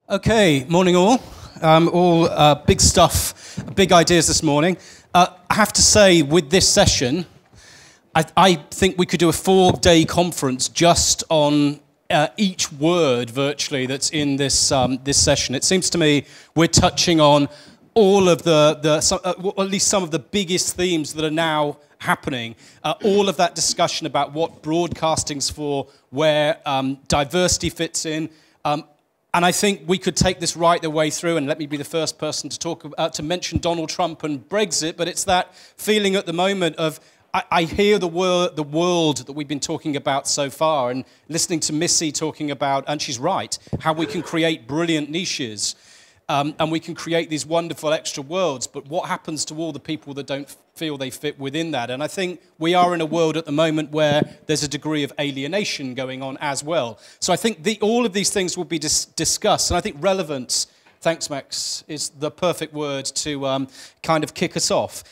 Okay, morning all. All big stuff, big ideas this morning. I have to say, with this session, I think we could do a 4-day conference just on each word, virtually, that's in this this session. It seems to me we're touching on all of at least some of the biggest themes that are now happening. All of that discussion about what broadcasting's for, where diversity fits in. And I think we could take this right the way through, and let me be the first person to talk about, to mention Donald Trump and Brexit, but it's that feeling at the moment of, I hear the world that we've been talking about so far, and listening to Missy talking about, and she's right, how we can create brilliant niches, and we can create these wonderful extra worlds, but what happens to all the people that don't feel they fit within that? And I think we are in a world at the moment where there's a degree of alienation going on as well. So I think all of these things will be discussed, and I think relevance, thanks Max, is the perfect word to kind of kick us off.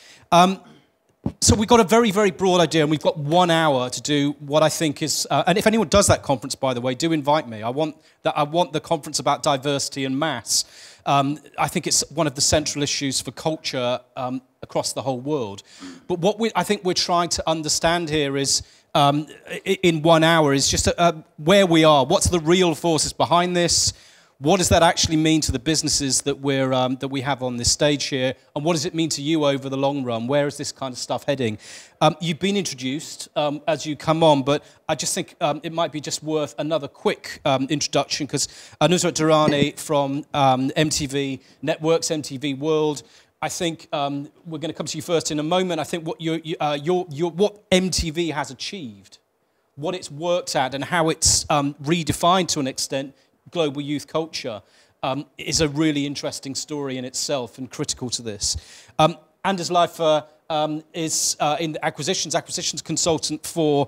So we've got a very, very broad idea, and we've got 1 hour to do what I think is... and if anyone does that conference, by the way, do invite me. I want the conference about diversity and mass. I think it's one of the central issues for culture across the whole world. But what I think we're trying to understand here is, in 1 hour, is just where we are. What's the real forces behind this? What does that actually mean to the businesses that we have on this stage here? And what does it mean to you over the long run? Where is this kind of stuff heading? You've been introduced as you come on, but I just think it might be just worth another quick introduction, because Nusrat Durrani from MTV Networks, MTV World. I think we're going to come to you first in a moment. I think what what MTV has achieved, what it's worked at, and how it's redefined to an extent global youth culture is a really interesting story in itself and critical to this. Anders Leifer is in the acquisitions consultant for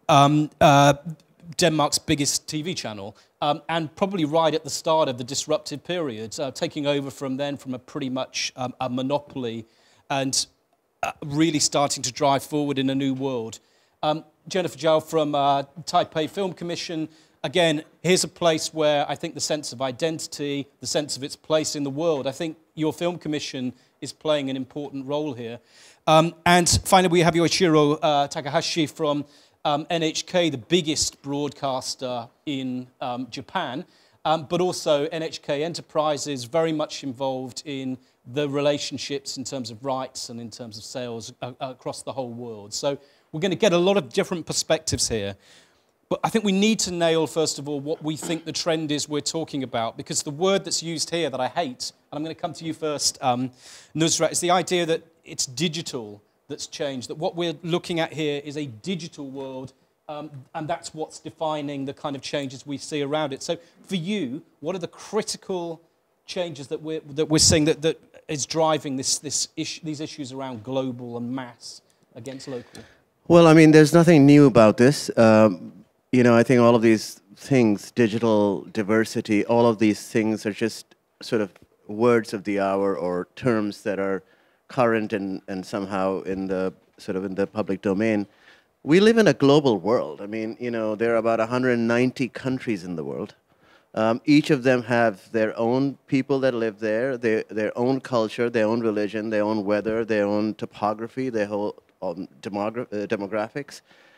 Denmark's biggest TV channel, and probably right at the start of the disruptive period, taking over from a pretty much a monopoly, and really starting to drive forward in a new world. Jennifer Zhao from Taipei Film Commission. Again, here's a place where I think the sense of identity, the sense of its place in the world, I think your film commission is playing an important role here. And finally, we have Yoichiro Takahashi from NHK, the biggest broadcaster in Japan, but also NHK Enterprises, very much involved in the relationships in terms of rights and in terms of sales across the whole world. So we're going to get a lot of different perspectives here. But I think we need to nail, first of all, what we think the trend is we're talking about, because the word that's used here that I hate, and I'm going to come to you first, Nusrat, is the idea that it's digital that's changed, that what we're looking at here is a digital world, and that's what's defining the kind of changes we see around it. So for you, what are the critical changes that we're seeing that is driving these issues around global and mass against local? Well, I mean, there's nothing new about this. You know, I think all of these things, digital diversity, all of these things are just sort of words of the hour or terms that are current and somehow in the public domain. We live in a global world. I mean, you know, there are about 190 countries in the world. Each of them have their own people that live there, their own culture, their own religion, their own weather, their own topography, their whole demographics.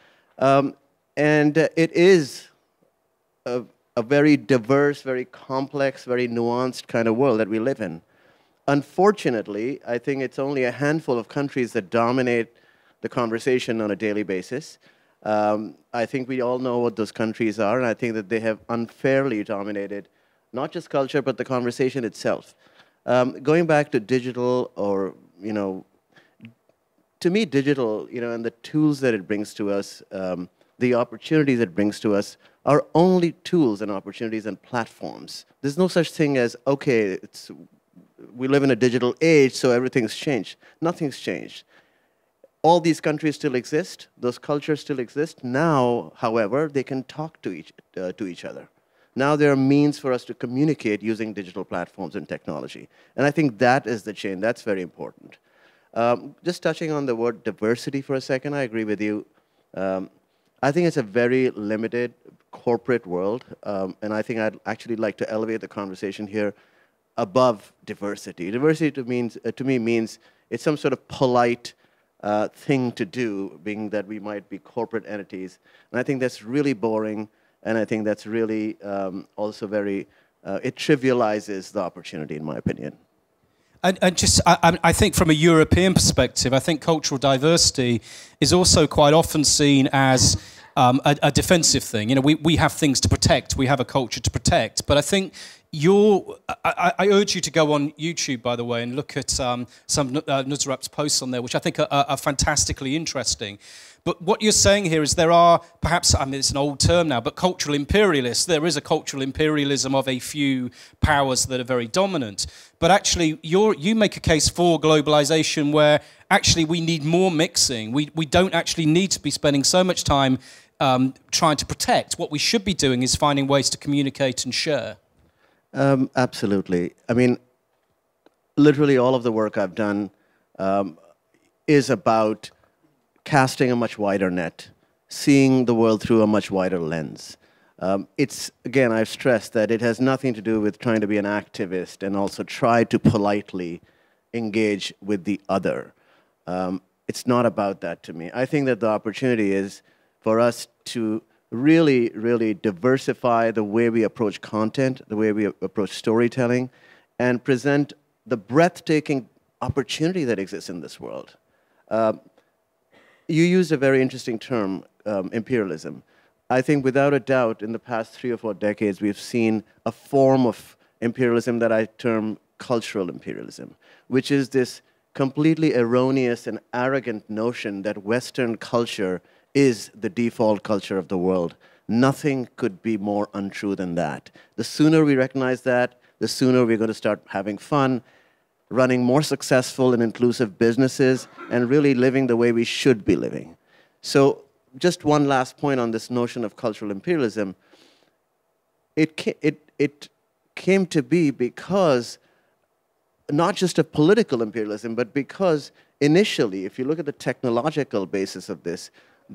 And it is a very diverse, very complex, very nuanced kind of world that we live in. Unfortunately, I think it's only a handful of countries that dominate the conversation on a daily basis. I think we all know what those countries are, and I think that they have unfairly dominated not just culture, but the conversation itself. Going back to digital, or, you know, to me, digital, you know, and the tools that it brings to us, the opportunities it brings to us are only tools and opportunities and platforms. There's no such thing as, okay, we live in a digital age, so everything's changed. Nothing's changed. All these countries still exist. Those cultures still exist. Now, however, they can talk to each other. Now there are means for us to communicate using digital platforms and technology. And I think that is the change. That's very important. Just touching on the word diversity for a second, I agree with you. I think it's a very limited, corporate world, and I think I'd actually like to elevate the conversation here above diversity. Diversity to me means it's some sort of polite thing to do, being that we might be corporate entities. And I think that's really boring, and I think that's really also very, it trivializes the opportunity, in my opinion. And just, I think from a European perspective, I think cultural diversity is also quite often seen as a defensive thing. You know, we have things to protect, we have a culture to protect. But I think I urge you to go on YouTube, by the way, and look at some Nusrat's posts on there, which I think are fantastically interesting. But what you're saying here is there are, perhaps, I mean, it's an old term now, but cultural imperialists. There is a cultural imperialism of a few powers that are very dominant. But actually, you make a case for globalization where actually we need more mixing. We don't actually need to be spending so much time trying to protect. What we should be doing is finding ways to communicate and share. Absolutely. I mean, literally all of the work I've done is about casting a much wider net, seeing the world through a much wider lens. It's, again, I've stressed that it has nothing to do with trying to be an activist and also try to politely engage with the other. It's not about that to me. I think that the opportunity is for us to really, really diversify the way we approach content, the way we approach storytelling, and present the breathtaking opportunity that exists in this world. You used a very interesting term, imperialism. I think without a doubt, in the past 3 or 4 decades, we've seen a form of imperialism that I term cultural imperialism, which is this completely erroneous and arrogant notion that Western culture is the default culture of the world. Nothing could be more untrue than that. The sooner we recognize that, the sooner we're going to start having fun, running more successful and inclusive businesses, and really living the way we should be living. So just one last point on this notion of cultural imperialism. It came to be because, not just of political imperialism, but because initially, if you look at the technological basis of this,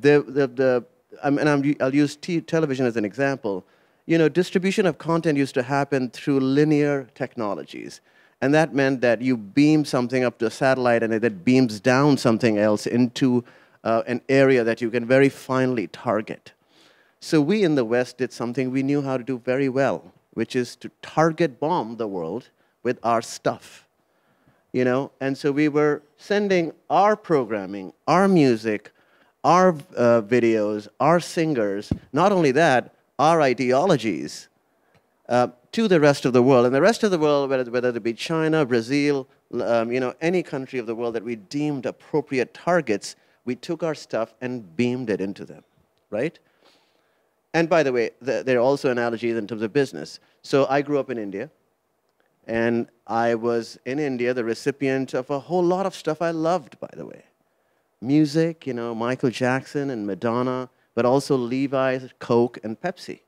I'll use television as an example. You know, distribution of content used to happen through linear technologies. And that meant that you beam something up to a satellite and it beams down something else into an area that you can very finely target. So we in the West did something we knew how to do very well, which is to target bomb the world with our stuff. You know, and so we were sending our programming, our music, our videos, our singers, not only that, our ideologies, to the rest of the world. And the rest of the world, whether it be China, Brazil, you know, any country of the world that we deemed appropriate targets, we took our stuff and beamed it into them, right? And by the way, there are also analogies in terms of business. So I grew up in India, and I was in India the recipient of a whole lot of stuff I loved, by the way. Music, you know, Michael Jackson and Madonna, but also Levi's, Coke, and Pepsi.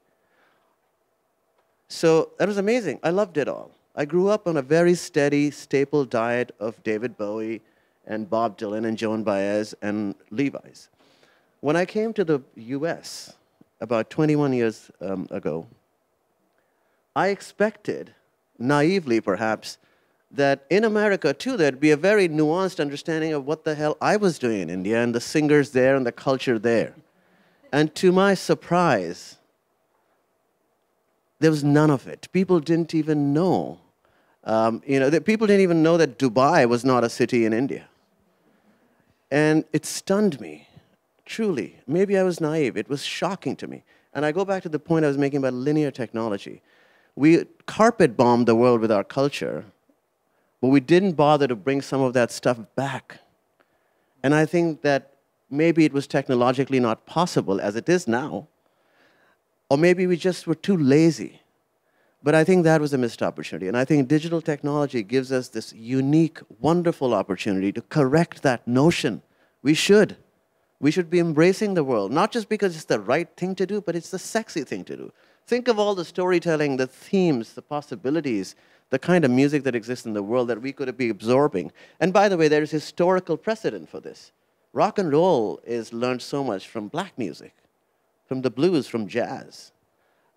So that was amazing. I loved it all. I grew up on a very steady, staple diet of David Bowie and Bob Dylan and Joan Baez and Levi's. When I came to the US about 21 years ago, I expected, naively perhaps, that in America too there'd be a very nuanced understanding of what the hell I was doing in India and the singers there and the culture there. And to my surprise, there was none of it. People didn't even know. You know, people didn't even know that Dubai was not a city in India. And it stunned me, truly. Maybe I was naive. It was shocking to me. And I go back to the point I was making about linear technology. We carpet bombed the world with our culture, but we didn't bother to bring some of that stuff back. And I think that maybe it was technologically not possible, as it is now, or maybe we just were too lazy. But I think that was a missed opportunity. And I think digital technology gives us this unique, wonderful opportunity to correct that notion. We should. We should be embracing the world, not just because it's the right thing to do, but it's the sexy thing to do. Think of all the storytelling, the themes, the possibilities, the kind of music that exists in the world that we could be absorbing. And by the way, there is historical precedent for this. Rock and roll is learned so much from black music, from the blues, from jazz.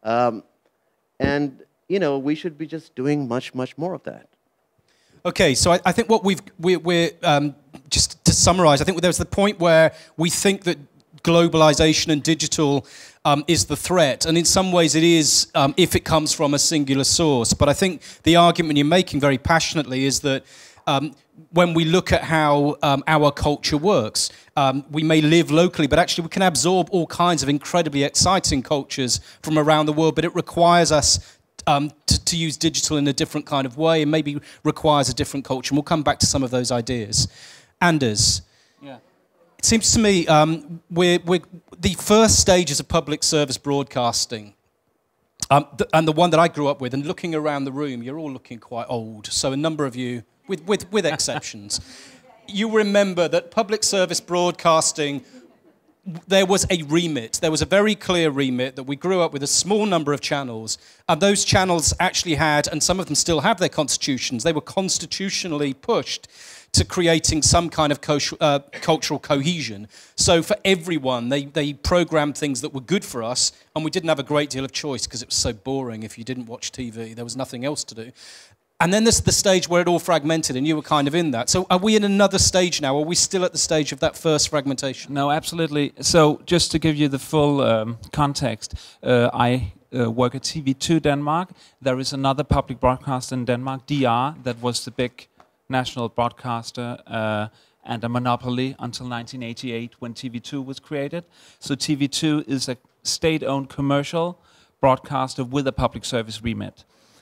And, we should be just doing much, much more of that. Okay, so I think what we're just to summarize, I think there's the point where we think that globalization and digital is the threat, and in some ways it is if it comes from a singular source. But I think the argument you're making very passionately is that when we look at how our culture works, we may live locally, but actually we can absorb all kinds of incredibly exciting cultures from around the world, but it requires us to use digital in a different kind of way, and maybe requires a different culture. And we'll come back to some of those ideas. Anders, yeah. It seems to me we're the first stages of public service broadcasting, and the one that I grew up with, and looking around the room, you're all looking quite old. So a number of you, with exceptions, you remember that public service broadcasting, there was a remit. There was a very clear remit that we grew up with a small number of channels, and those channels actually had, and some of them still have their constitutions, they were constitutionally pushed to creating some kind of cultural cohesion. So for everyone, they programmed things that were good for us, and we didn't have a great deal of choice because it was so boring if you didn't watch TV. There was nothing else to do. And then there's the stage where it all fragmented, and you were kind of in that. So are we in another stage now? Are we still at the stage of that first fragmentation? No, absolutely. So just to give you the full context, I work at TV2 Denmark. There is another public broadcaster in Denmark, DR, that was the big national broadcaster and a monopoly until 1988 when TV2 was created. So TV2 is a state-owned commercial broadcaster with a public service remit.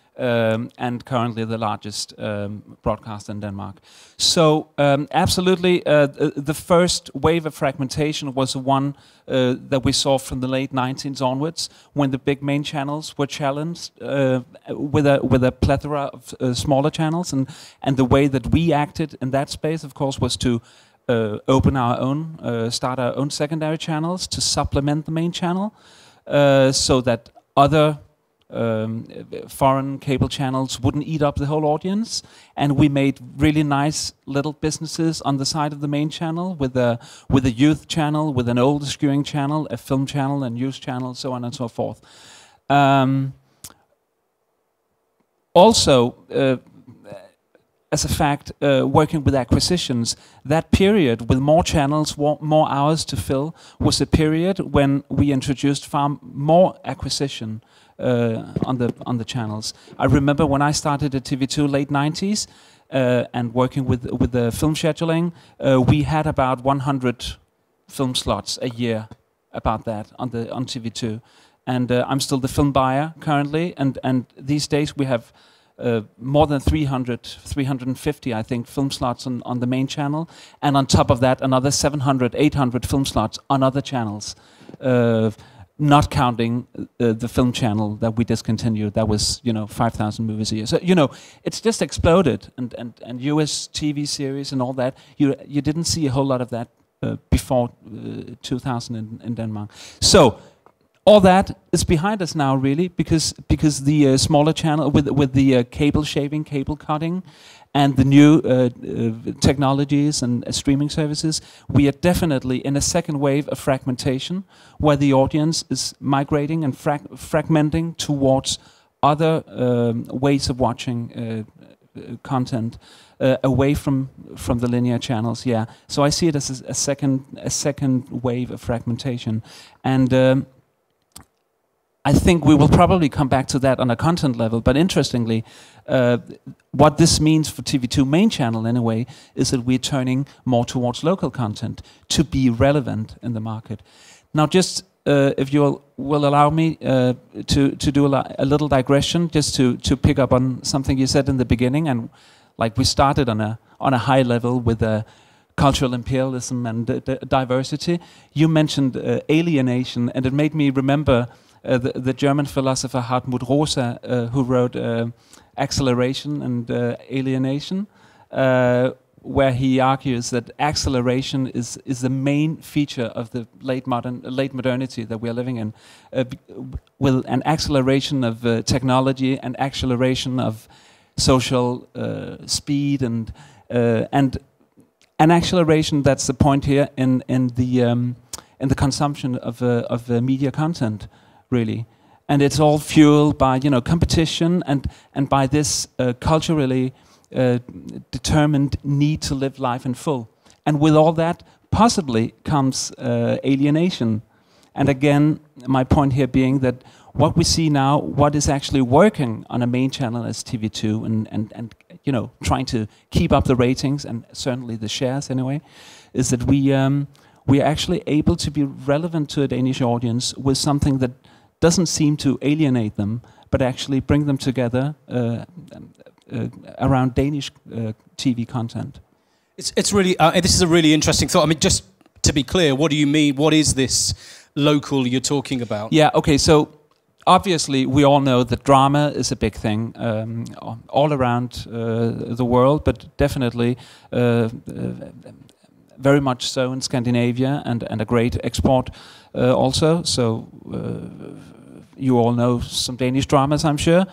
And currently the largest broadcaster in Denmark. So absolutely, the first wave of fragmentation was the one that we saw from the late 19th onwards, when the big main channels were challenged with a plethora of smaller channels, and the way that we acted in that space, of course, was to open our own, start our own secondary channels to supplement the main channel, so that other foreign cable channels wouldn't eat up the whole audience, and we made really nice little businesses on the side of the main channel with a youth channel, with an older skewing channel, a film channel, a news channel, so on and so forth. Also, as a fact, working with Aquisitions, that period with more channels, more hours to fill, was a period when we introduced far more acquisition on the channels. I remember when I started at TV2 late 90s and working with the film scheduling, we had about 100 film slots a year, about that on TV2. And I'm still the film buyer currently, and these days we have more than 350, I think, film slots on the main channel, and on top of that another 700, 800 film slots on other channels. Not counting the film channel that we discontinued, that was 5,000 movies a year. So it's just exploded, and US TV series and all that. You didn't see a whole lot of that before 2000 in Denmark. So all that is behind us now, really, because the smaller channel with the cable shaving, cable cutting, and the new technologies and streaming services, we are definitely in a second wave of fragmentation, where the audience is migrating and fragmenting towards other ways of watching content, away from the linear channels. Yeah, so I see it as a second wave of fragmentation, and I think we will probably come back to that on a content level, but interestingly, what this means for TV2 main channel anyway is that we're turning more towards local content to be relevant in the market. Now, just if you will allow me to do a little digression, just to pick up on something you said in the beginning, and like we started on a high level with cultural imperialism and diversity. You mentioned alienation, and it made me remember the German philosopher Hartmut Rosa, who wrote Acceleration and Alienation, where he argues that acceleration is the main feature of the late modernity that we are living in, with an acceleration of technology and acceleration of social speed and an acceleration. That's the point here in the consumption of media content, really. and it's all fueled by competition and by this culturally determined need to live life in full. And with all that, possibly comes alienation. And again, my point here being that what we see now, what is actually working on a main channel as TV2, and trying to keep up the ratings and certainly the shares anyway, is that we are actually able to be relevant to a Danish audience with something that doesn't seem to alienate them, but actually bring them together around Danish TV content. It's really this is a really interesting thought. I mean, just to be clear, what do you mean? What is this local you're talking about? Yeah. Okay. So obviously, we all know that drama is a big thing all around the world, but definitely very much so in Scandinavia, and a great export also. So you all know some Danish dramas, I'm sure.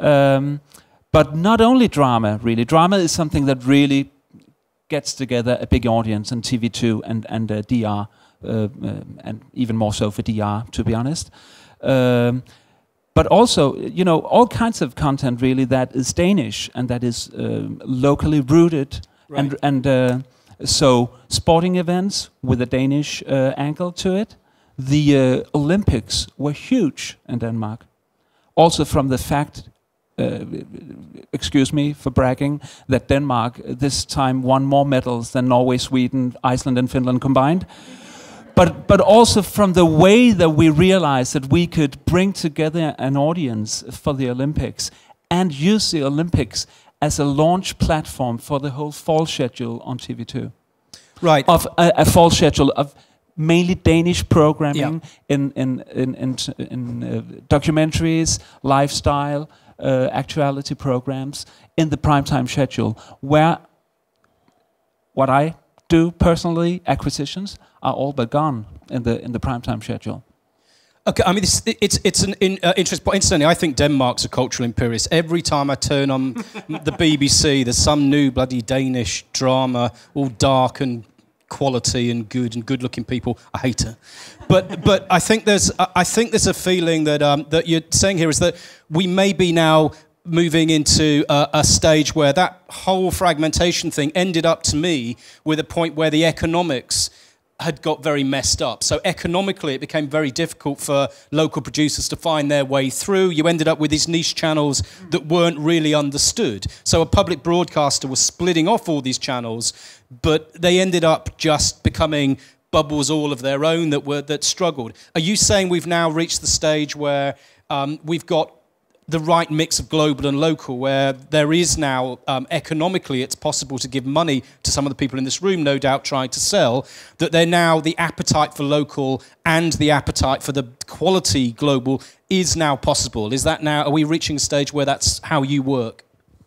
But not only drama, really. Drama is something that really gets together a big audience in TV2 and DR, and even more so for DR, to be honest. But also, all kinds of content really that is Danish and that is locally rooted, right. and so sporting events with a Danish angle to it. The Olympics were huge in Denmark, also from the fact, excuse me for bragging, that Denmark this time won more medals than Norway, Sweden, Iceland and Finland combined. But also from the way that we realized that we could bring together an audience for the Olympics and use the Olympics as a launch platform for the whole fall schedule on TV2. Right. Of a fall schedule of mainly Danish programming, in documentaries, lifestyle, actuality programs in the primetime schedule, where what I do personally, acquisitions, are all but gone in the primetime schedule. Okay, I mean, it's an interest. But incidentally, I think Denmark's a cultural imperialist. Every time I turn on the BBC, there's some new bloody Danish drama, all dark and quality and good-looking people. I hate her, but I think there's a feeling that that you're saying here is that we may be now moving into a stage where that whole fragmentation thing ended up, to me, with a point where the economics had got very messed up. So economically, it became very difficult for local producers to find their way through. You ended up with these niche channels that weren't really understood. So a public broadcaster was splitting off all these channels, but they ended up just becoming bubbles all of their own that struggled. Are you saying we've now reached the stage where we've got the right mix of global and local, where there is now, economically, it's possible to give money to some of the people in this room, no doubt, trying to sell, that they're now, the appetite for local and the appetite for the quality global is now possible? Is that now, are we reaching a stage where that's how you work?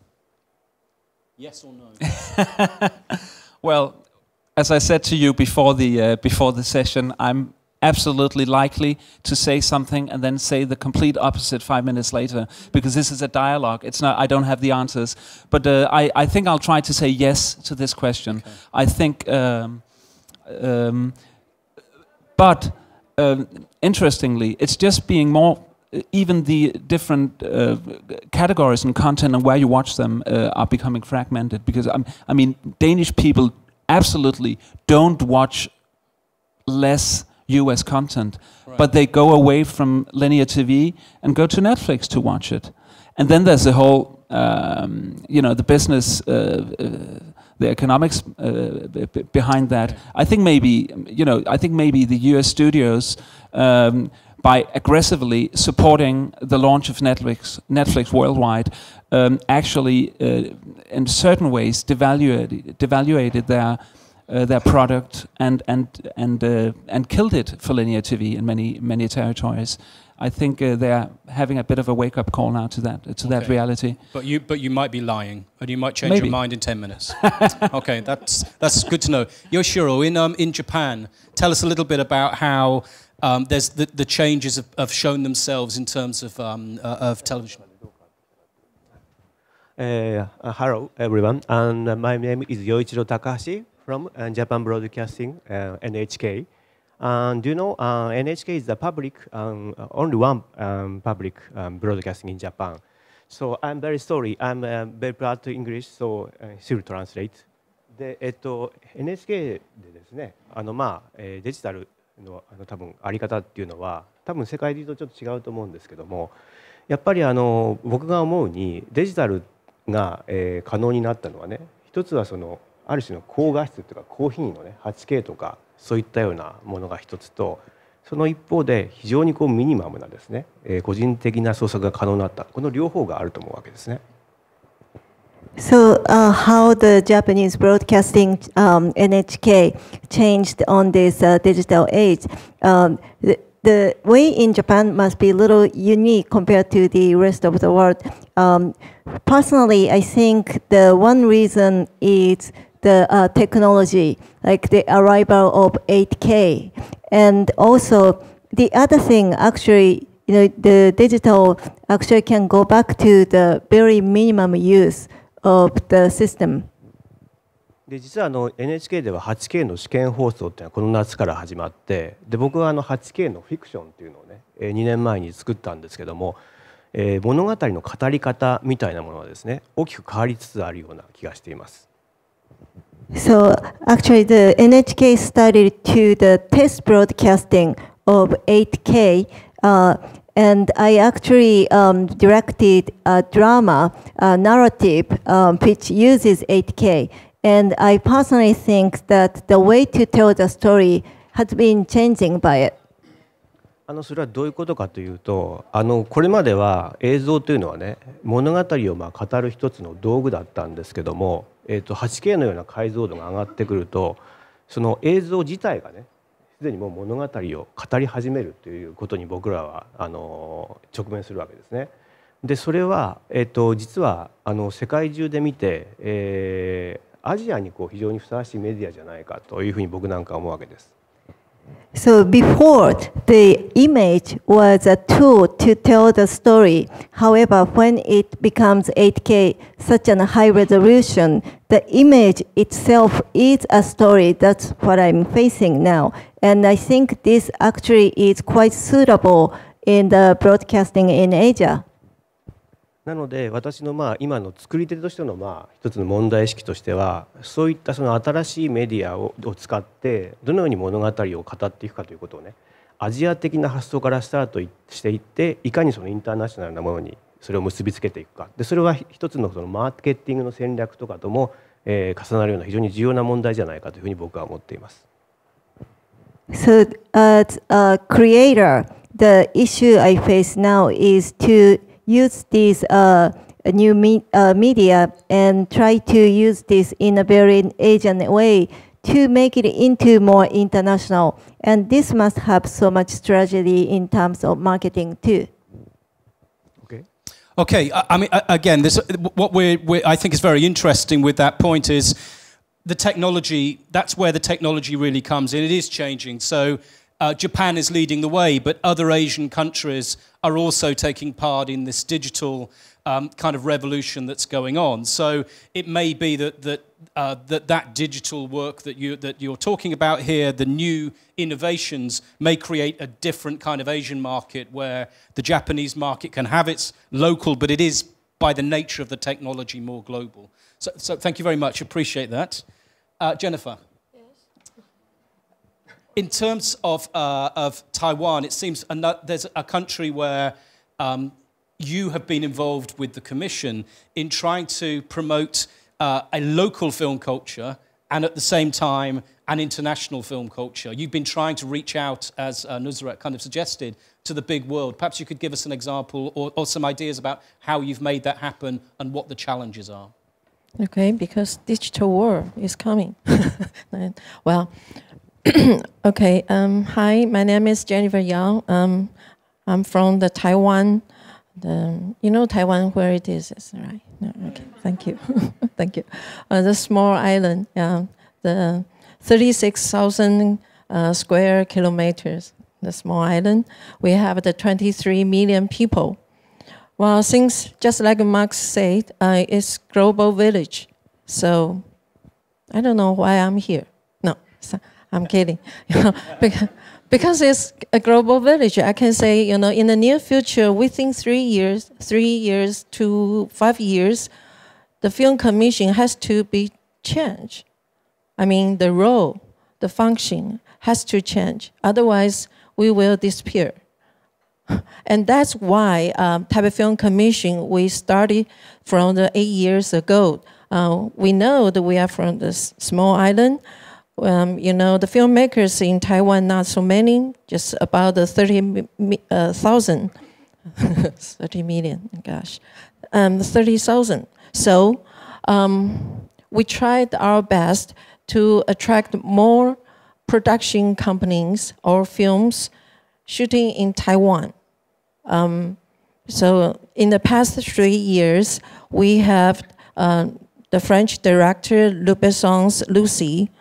Yes or no? Well, as I said to you before the session, I'm absolutely likely to say something and then say the complete opposite 5 minutes later, because this is a dialogue. It's not. I don't have the answers, but I think I'll try to say yes to this question. Okay. I think, but interestingly, it's just being more. Even the different categories and content and where you watch them are becoming fragmented, because I mean, Danish people absolutely don't watch less US content, right, but they go away from linear TV and go to Netflix to watch it. And then there's the whole, the business, the economics behind that. I think maybe, the US studios, by aggressively supporting the launch of Netflix worldwide, actually, in certain ways, devaluated their product and killed it for linear TV in many territories. I think they're having a bit of a wake-up call now to that reality. But you might be lying, and you might change your mind in 10 minutes. Okay, that's good to know. Yoichiro, in Japan, tell us a little bit about how there's the changes have shown themselves in terms of television. Hello, everyone, and my name is Yoichiro Takahashi from Japan Broadcasting, NHK. Do you know NHK is the public, only one public broadcasting in Japan. So I'm very sorry. I'm very proud to English, so she'll translate. で、NHK でですね、デジタルの多分あり方っていうのは多分世界で言うとちょっと違うと思うんですけども、やっぱり僕が思うにデジタルが、可能になったのはね、一つはある種の高画質というか高品位のね 8K とかそういったようなものが一つと、その一方で非常にミニマムなですね、個人的な創作が可能になった、この両方があると思うわけですね。 So, how the Japanese broadcasting NHK changed on this digital age? The way in Japan must be a little unique compared to the rest of the world. Personally, I think the one reason is the technology, like the arrival of 8K. And also, the other thing, actually, the digital actually can go back to the very minimum use of the system. で実はNHK では 8K の試験放送っていうのはこの夏から始まって、で僕は8K のフィクションっていうのをね2年前に作ったんですけども、物語の語り方みたいなものはですね大きく変わりつつあるような気がしています。 So actually the NHK started to the test broadcasting of 8K and I actually directed a drama, narrative, which uses 8K. And I personally think that the way to tell the story has been changing by it. それはどういうことかというと、これまでは映像というのはね物語を語る一つの道具だったんですけども、8K のような解像度が上がってくると、その映像自体がねすでにもう物語を語り始めるということに僕らは直面するわけですね。でそれは、実は世界中で見て、アジアに非常にふさわしいメディアじゃないかというふうに僕なんか思うわけです。 So before, the image was a tool to tell the story. However, when it becomes 8K, such a high resolution, the image itself is a story. That's what I'm facing now. And I think this actually is quite suitable in the broadcasting in Asia. なので私の今の作り手としての一つの問題意識としては、そういったその新しいメディアを使ってどのように物語を語っていくかということをね、アジア的な発想からスタートしていって、いかにそのインターナショナルなものにそれを結びつけていくか。でそれは一つのそのマーケティングの戦略とかとも、重なるような非常に重要な問題じゃないかというふうに僕は思っています。 So as a creator, the issue I face now is to use this new media and try to use this in a very Asian way to make it into more international. And this must have so much strategy in terms of marketing too. Okay. I mean, again, what I think is very interesting with that point is the technology. That's where the technology really comes in. It is changing. So Japan is leading the way, but other Asian countries are also taking part in this digital kind of revolution that's going on. So it may be that digital work that you're talking about here, the new innovations, may create a different kind of Asian market where the Japanese market can have its local, but it is by the nature of the technology more global. So thank you very much. Appreciate that. Jennifer. In terms of Taiwan, it seems there's a country where you have been involved with the Commission in trying to promote a local film culture and at the same time an international film culture. You've been trying to reach out, as Nusrat kind of suggested, to the big world. Perhaps you could give us an example or some ideas about how you've made that happen and what the challenges are. Okay, because digital world is coming. Well. Okay. Hi, my name is Jennifer Yang. I'm from the Taiwan. You know Taiwan where it is, right? No, okay. Thank you. Thank you. The small island. The 36,000 square kilometers. The small island. We have the 23 million people. Well, since just like Max said, it's global village. So I don't know why I'm here. No. So I'm kidding. Because it's a global village, I can say, in the near future, within 3 years to 5 years, the Film Commission has to be changed. I mean, the role, the function has to change. Otherwise, we will disappear. And that's why Taipei Film Commission, we started from 8 years ago. We know that we are from this small island. The filmmakers in Taiwan, not so many, just about 30,000. 30 million, gosh. 30,000. So we tried our best to attract more production companies or films shooting in Taiwan. So in the past 3 years, we have the French director Luc Besson's Lucy,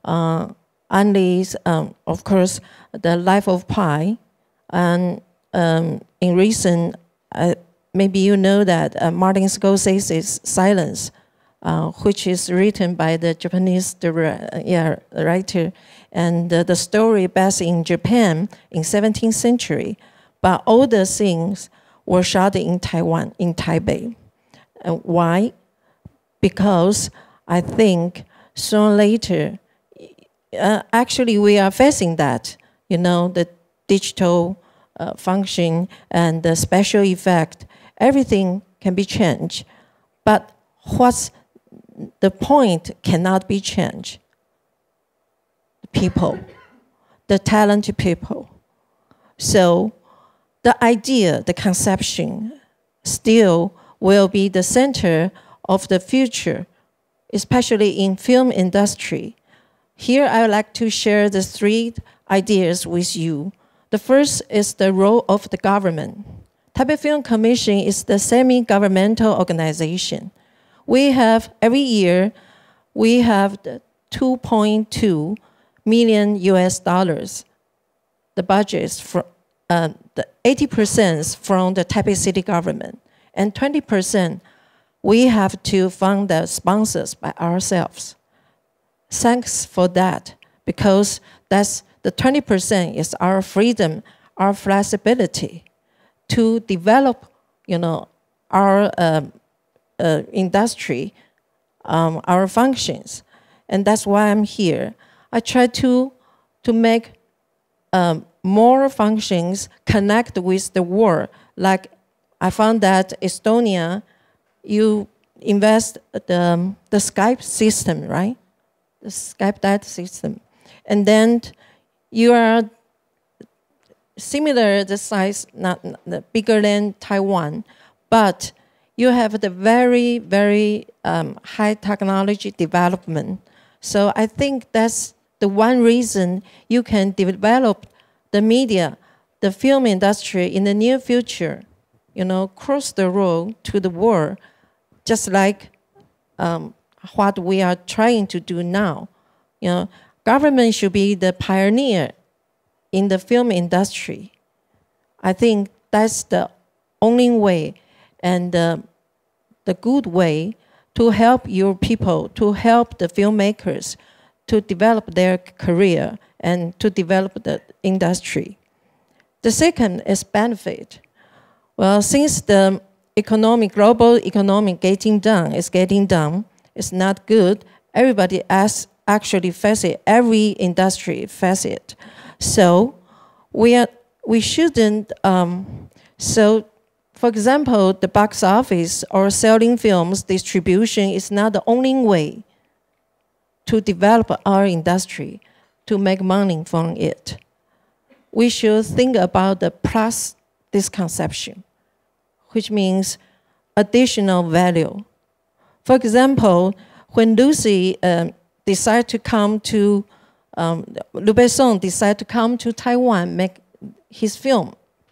Anli's, of course, The Life of Pi, and in recent, maybe you know that Martin Scorsese's Silence, which is written by the Japanese writer, and the story based in Japan in 17th century, but all the scenes were shot in Taiwan, in Taipei. Why? Because I think sooner or later, actually we are facing that, the digital function and the special effect, everything can be changed. But what's the point cannot be changed? People, the talented people. So the idea, the conception still will be the center of the future, especially in film industry. Here I would like to share the 3 ideas with you. The first is the role of the government. Taipei Film Commission is the semi-governmental organization. We have, every year, we have 2.2 million US dollars. The budget is for the 80% from the Taipei city government, and 20% we have to fund the sponsors by ourselves. Thanks for that, because that's the 20% is our freedom, our flexibility to develop, our industry, our functions, and that's why I'm here. I try to make more functions connect with the world. Like I found that Estonia, you invest the Skype system, right? The Skype data system. And then you are similar the size, not bigger than Taiwan, but you have the very, very high technology development. So I think that's the one reason you can develop the media, the film industry in the near future, cross the road to the world, just like what we are trying to do now. Government should be the pioneer in the film industry. I think that's the only way and the good way to help your people, to help the filmmakers to develop their career and to develop the industry. The second is benefit. Well, since the global economic getting down, it's not good. Everybody actually face it. Every industry face it. So we shouldn't. So, for example, the box office or selling films distribution is not the only way to develop our industry, to make money from it. We should think about the plus this conception, which means additional value. For example, when Lucy decided to come to, Luc Besson decided to come to Taiwan, make his film.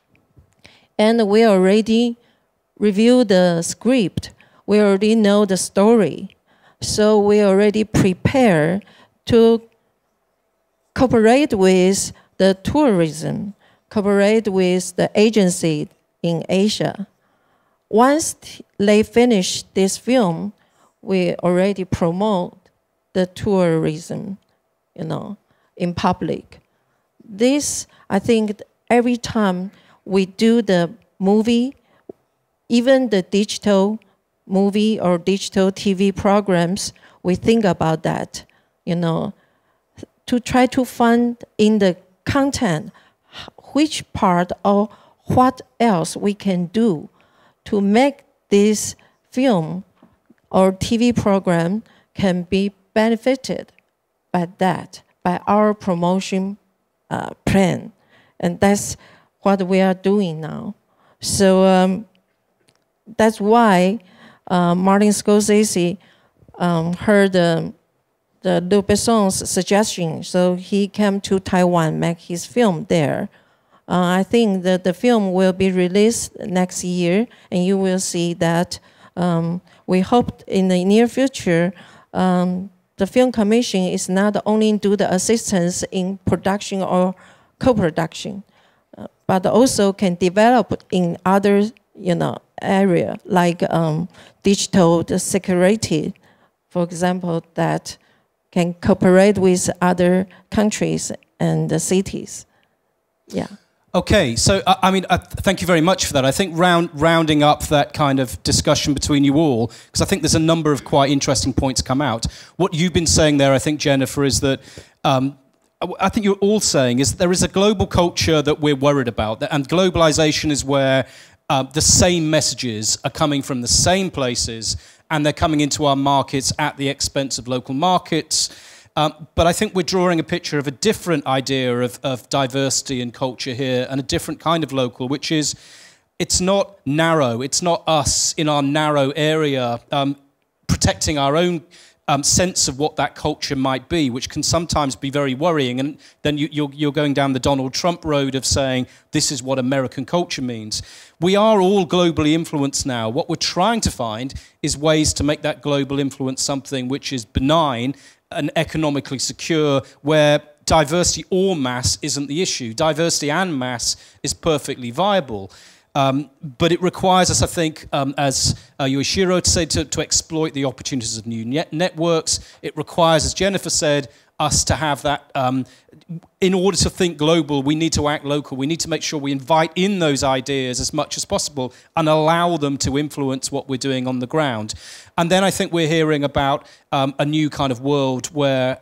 And we already reviewed the script. We already know the story. So we already prepare to cooperate with the tourism, cooperate with the agency in Asia. Once they finish this film, we already promote the tourism, in public. This, I think, every time we do the movie, even the digital movie or digital TV programs, we think about that, you know, to try to find in the content which part or what else we can do to make this film or TV program can be benefited by that, by our promotion plan. And that's what we are doing now. So that's why Martin Scorsese heard the Luc Besson's suggestion, so he came to Taiwan, make his film there. I think that the film will be released next year, and you will see that we hope in the near future, the Film Commission is not only do the assistance in production or co-production, but also can develop in other, you know, area like digital the security, for example, that can cooperate with other countries and the cities. Yeah. Okay, so I mean, thank you very much for that. I think rounding up that kind of discussion between you all, because I think there's a number of quite interesting points come out. What you've been saying there, I think, Jennifer, is that I think you're all saying is that there is a global culture that we're worried about, and globalization is where the same messages are coming from the same places, and they're coming into our markets at the expense of local markets. But I think we're drawing a picture of a different idea of diversity and culture here, and a different kind of local, which is, it's not narrow, it's not us in our narrow area protecting our own sense of what that culture might be, which can sometimes be very worrying. And then you're going down the Donald Trump road of saying, this is what American culture means. We are all globally influenced now. What we're trying to find is ways to make that global influence something which is benign and economically secure, where diversity or mass isn't the issue. Diversity and mass is perfectly viable. But it requires us, I think, as Yoichiro said, to exploit the opportunities of new networks. It requires, as Jennifer said, us to have that. In order to think global, we need to act local. We need to make sure we invite in those ideas as much as possible and allow them to influence what we're doing on the ground. And then I think we're hearing about a new kind of world where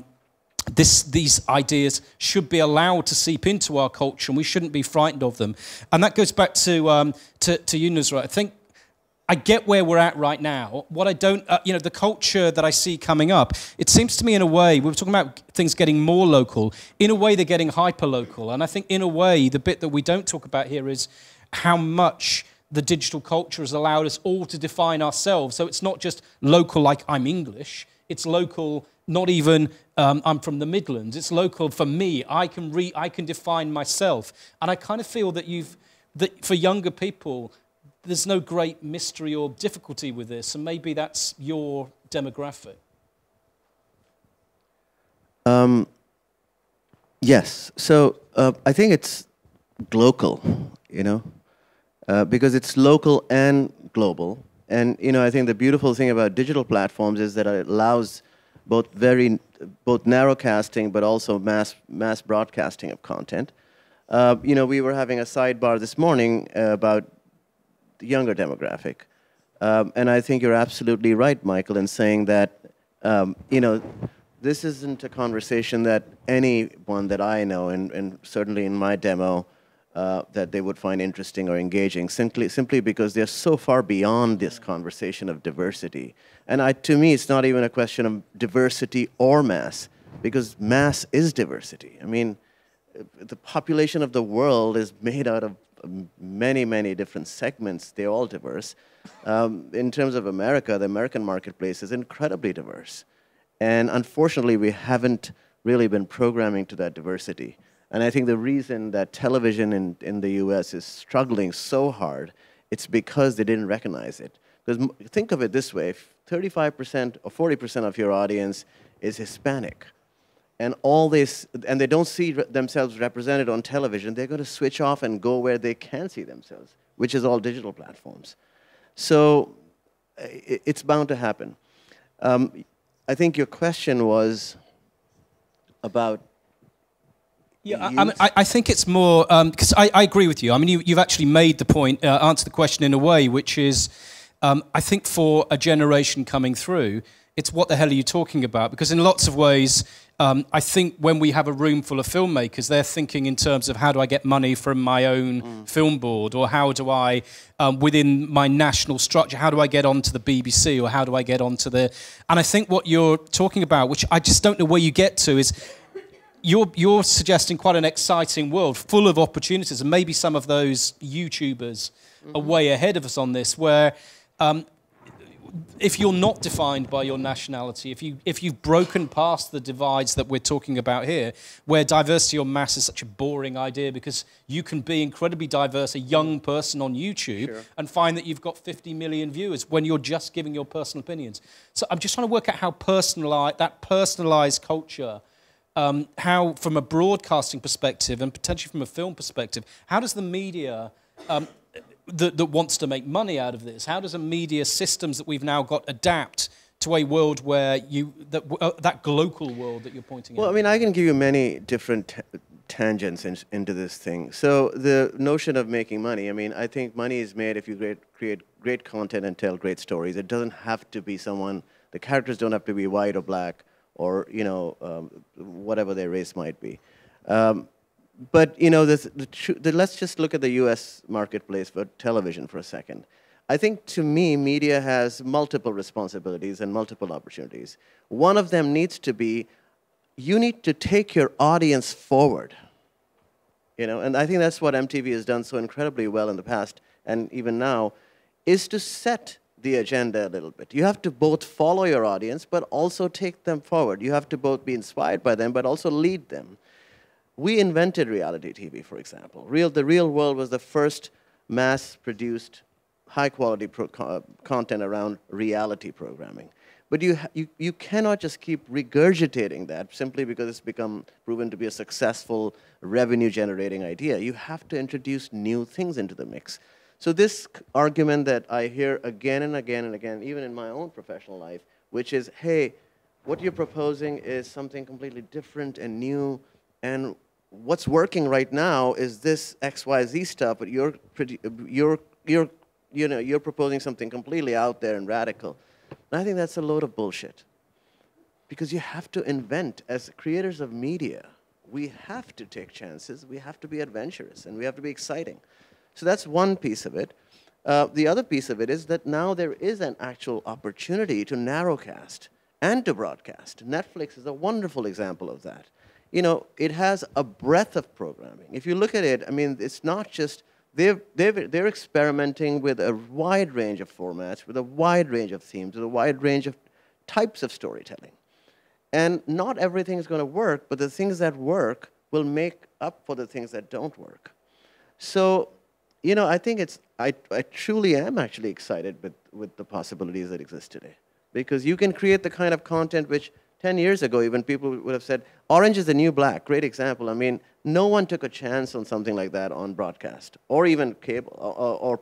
these ideas should be allowed to seep into our culture, and we shouldn't be frightened of them. And that goes back to you, Nusrat. I think I get where we're at right now. What I don't, you know, the culture that I see coming up, it seems to me in a way, we were talking about things getting more local, in a way they're getting hyper-local. And I think in a way, the bit that we don't talk about here is how much the digital culture has allowed us all to define ourselves. So it's not just local like I'm English, it's local, not even I'm from the Midlands, it's local for me. I can define myself. And I kind of feel that that for younger people, there's no great mystery or difficulty with this, and maybe that's your demographic. Yes. So I think it's global, you know, because it's local and global. And, you know, I think the beautiful thing about digital platforms is that it allows both narrowcasting, but also mass broadcasting of content. You know, we were having a sidebar this morning about the younger demographic. And I think you're absolutely right, Michael, in saying that, you know, this isn't a conversation that anyone that I know, and certainly in my demo, that they would find interesting or engaging, simply because they're so far beyond this conversation of diversity. And to me, it's not even a question of diversity or mass, because mass is diversity. I mean, the population of the world is made out of many, many different segments. They're all diverse. In terms of America, the American marketplace is incredibly diverse. And unfortunately, we haven't really been programming to that diversity. And I think the reason that television in the US is struggling so hard, it's because they didn't recognize it. Because think of it this way, if 35% or 40% of your audience is Hispanic, and and they don't see themselves represented on television, they're going to switch off and go where they can see themselves, which is all digital platforms. So it's bound to happen. I think your question was about Yeah, I think it's more, because I agree with you. I mean, you've actually made the point, answered the question in a way, which is, I think for a generation coming through, it's what the hell are you talking about? Because in lots of ways, I think when we have a room full of filmmakers, they're thinking in terms of how do I get money from my own film board, or how do I, within my national structure, how do I get onto the BBC, or how do I get onto the... And I think what you're talking about, which I just don't know where you get to, is you're suggesting quite an exciting world full of opportunities, and maybe some of those YouTubers are way ahead of us on this, where if you're not defined by your nationality, if you've broken past the divides that we're talking about here, where diversity or mass is such a boring idea because you can be incredibly diverse, a young person on YouTube, and find that you've got 50 million viewers when you're just giving your personal opinions. So I'm just trying to work out how that personalized culture, how from a broadcasting perspective and potentially from a film perspective, how does the media... that wants to make money out of this? How does a media systems that we've now got adapt to a world where that global world that you're pointing Well, at? I mean, I can give you many different tangents into this thing. So the notion of making money, I mean, I think money is made if you create great content and tell great stories. It doesn't have to be the characters don't have to be white or black or, whatever their race might be. But, let's just look at the U.S. marketplace for television for a second. I think, to me, media has multiple responsibilities and multiple opportunities. One of them needs to be, you need to take your audience forward. And I think that's what MTV has done so incredibly well in the past, and even now, is to set the agenda a little bit. You have to both follow your audience, but also take them forward. You have to both be inspired by them, but also lead them. We invented reality TV, for example. The Real World was the first mass-produced, high-quality content around reality programming. But you cannot just keep regurgitating that simply because it's become proven to be a successful, revenue-generating idea. You have to introduce new things into the mix. So this argument that I hear again and again and again, even in my own professional life, which is, hey, what you're proposing is something completely different and new, and what's working right now is this XYZ stuff, but you're proposing something completely out there and radical. And I think that's a load of bullshit. Because you have to invent, as creators of media, we have to take chances, we have to be adventurous, and we have to be exciting. So that's one piece of it. The other piece of it is that now there is an actual opportunity to narrowcast and to broadcast. Netflix is a wonderful example of that. It has a breadth of programming. If you look at it, I mean, it's not just, they're experimenting with a wide range of formats, with a wide range of themes, with a wide range of types of storytelling. And not everything is going to work, but the things that work will make up for the things that don't work. So, I think I truly am actually excited with the possibilities that exist today. Because you can create the kind of content which 10 years ago, even people would have said, orange is the new black. Great example. I mean, no one took a chance on something like that on broadcast, or even cable, or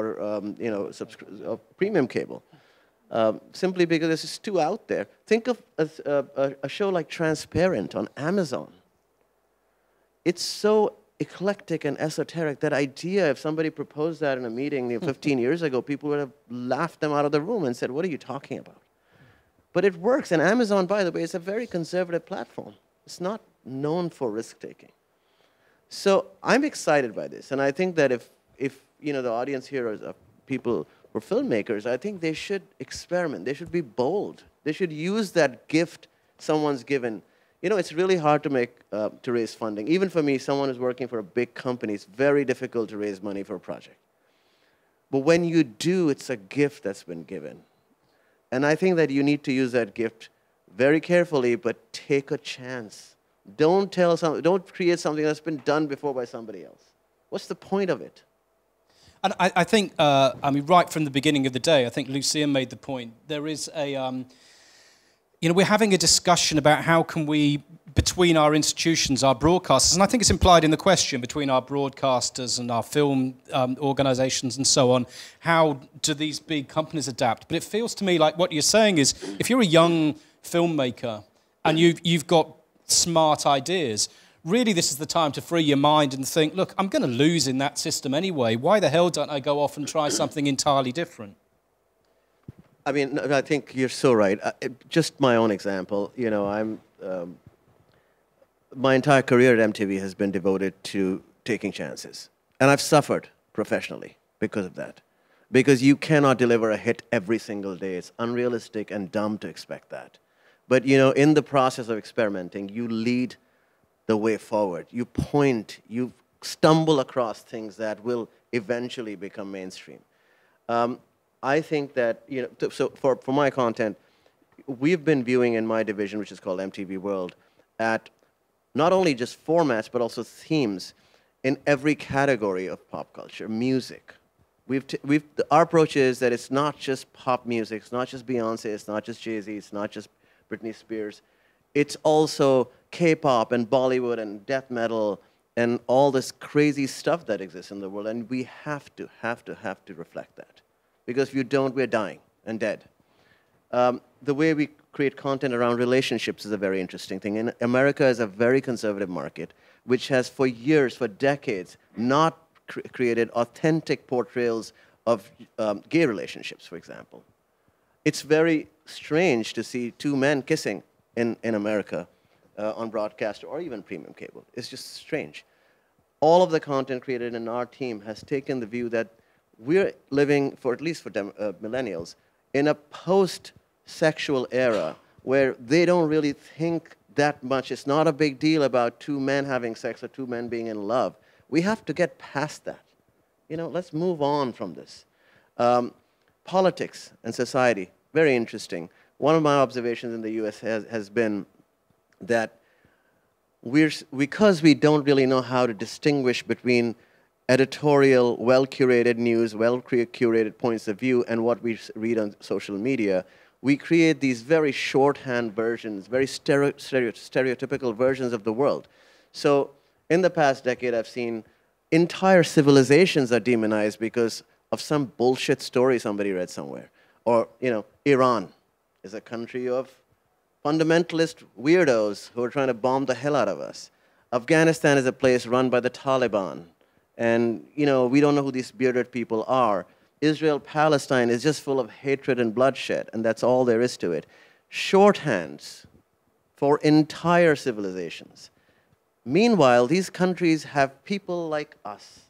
premium cable, simply because it's just too out there. Think of a show like Transparent on Amazon. It's so eclectic and esoteric. That idea, if somebody proposed that in a meeting 15 years ago, people would have laughed them out of the room and said, what are you talking about? But it works, and Amazon, by the way, is a very conservative platform. It's not known for risk-taking. So I'm excited by this, and I think that if the audience here are people who are filmmakers, I think they should experiment. They should be bold. They should use that gift someone's given. It's really hard to raise funding. Even for me, someone who's working for a big company, it's very difficult to raise money for a project. But when you do, it's a gift that's been given. And I think that you need to use that gift very carefully, but take a chance. Don't create something that's been done before by somebody else. What's the point of it? And I think, right from the beginning of the day, I think Lucia made the point. There is we're having a discussion about how can we, between our institutions, our broadcasters, and I think it's implied in the question, between our broadcasters and our film organizations and so on, how do these big companies adapt? But it feels to me like what you're saying is, if you're a young filmmaker and you've got smart ideas, really this is the time to free your mind and think, look, I'm going to lose in that system anyway. Why the hell don't I go off and try something entirely different? I mean, I think you're so right. Just my own example, you know, my entire career at MTV has been devoted to taking chances. And I've suffered professionally because of that. Because you cannot deliver a hit every single day. It's unrealistic and dumb to expect that. But, you know, in the process of experimenting, you lead the way forward. You point, you stumble across things that will eventually become mainstream. I think that, you know, so for my content, we've been viewing in my division, which is called MTV World, at not only just formats, but also themes in every category of pop culture, music. Our approach is that it's not just pop music, it's not just Beyonce, it's not just Jay-Z, it's not just Britney Spears. It's also K-pop and Bollywood and death metal and all this crazy stuff that exists in the world. And we have to reflect that. Because if you don't, we're dying and dead. The way we create content around relationships is a very interesting thing. And America is a very conservative market, which has for years, for decades, not created authentic portrayals of gay relationships, for example. It's very strange to see two men kissing in America on broadcast or even premium cable. It's just strange. All of the content created in our team has taken the view that we're living, for at least for millennials, in a post-sexual era where they don't really think that much. It's not a big deal about two men having sex or two men being in love. We have to get past that. You know, let's move on from this. Politics and society, very interesting. One of my observations in the US has been that because we don't really know how to distinguish between editorial, well-curated news, well-curated points of view, and what we read on social media, we create these very shorthand versions, very stereotypical versions of the world. So in the past decade, I've seen entire civilizations are demonized because of some bullshit story somebody read somewhere. Or, you know, Iran is a country of fundamentalist weirdos who are trying to bomb the hell out of us. Afghanistan is a place run by the Taliban. And, you know, we don't know who these bearded people are. Israel-Palestine is just full of hatred and bloodshed, and that's all there is to it. Shorthands for entire civilizations. Meanwhile, these countries have people like us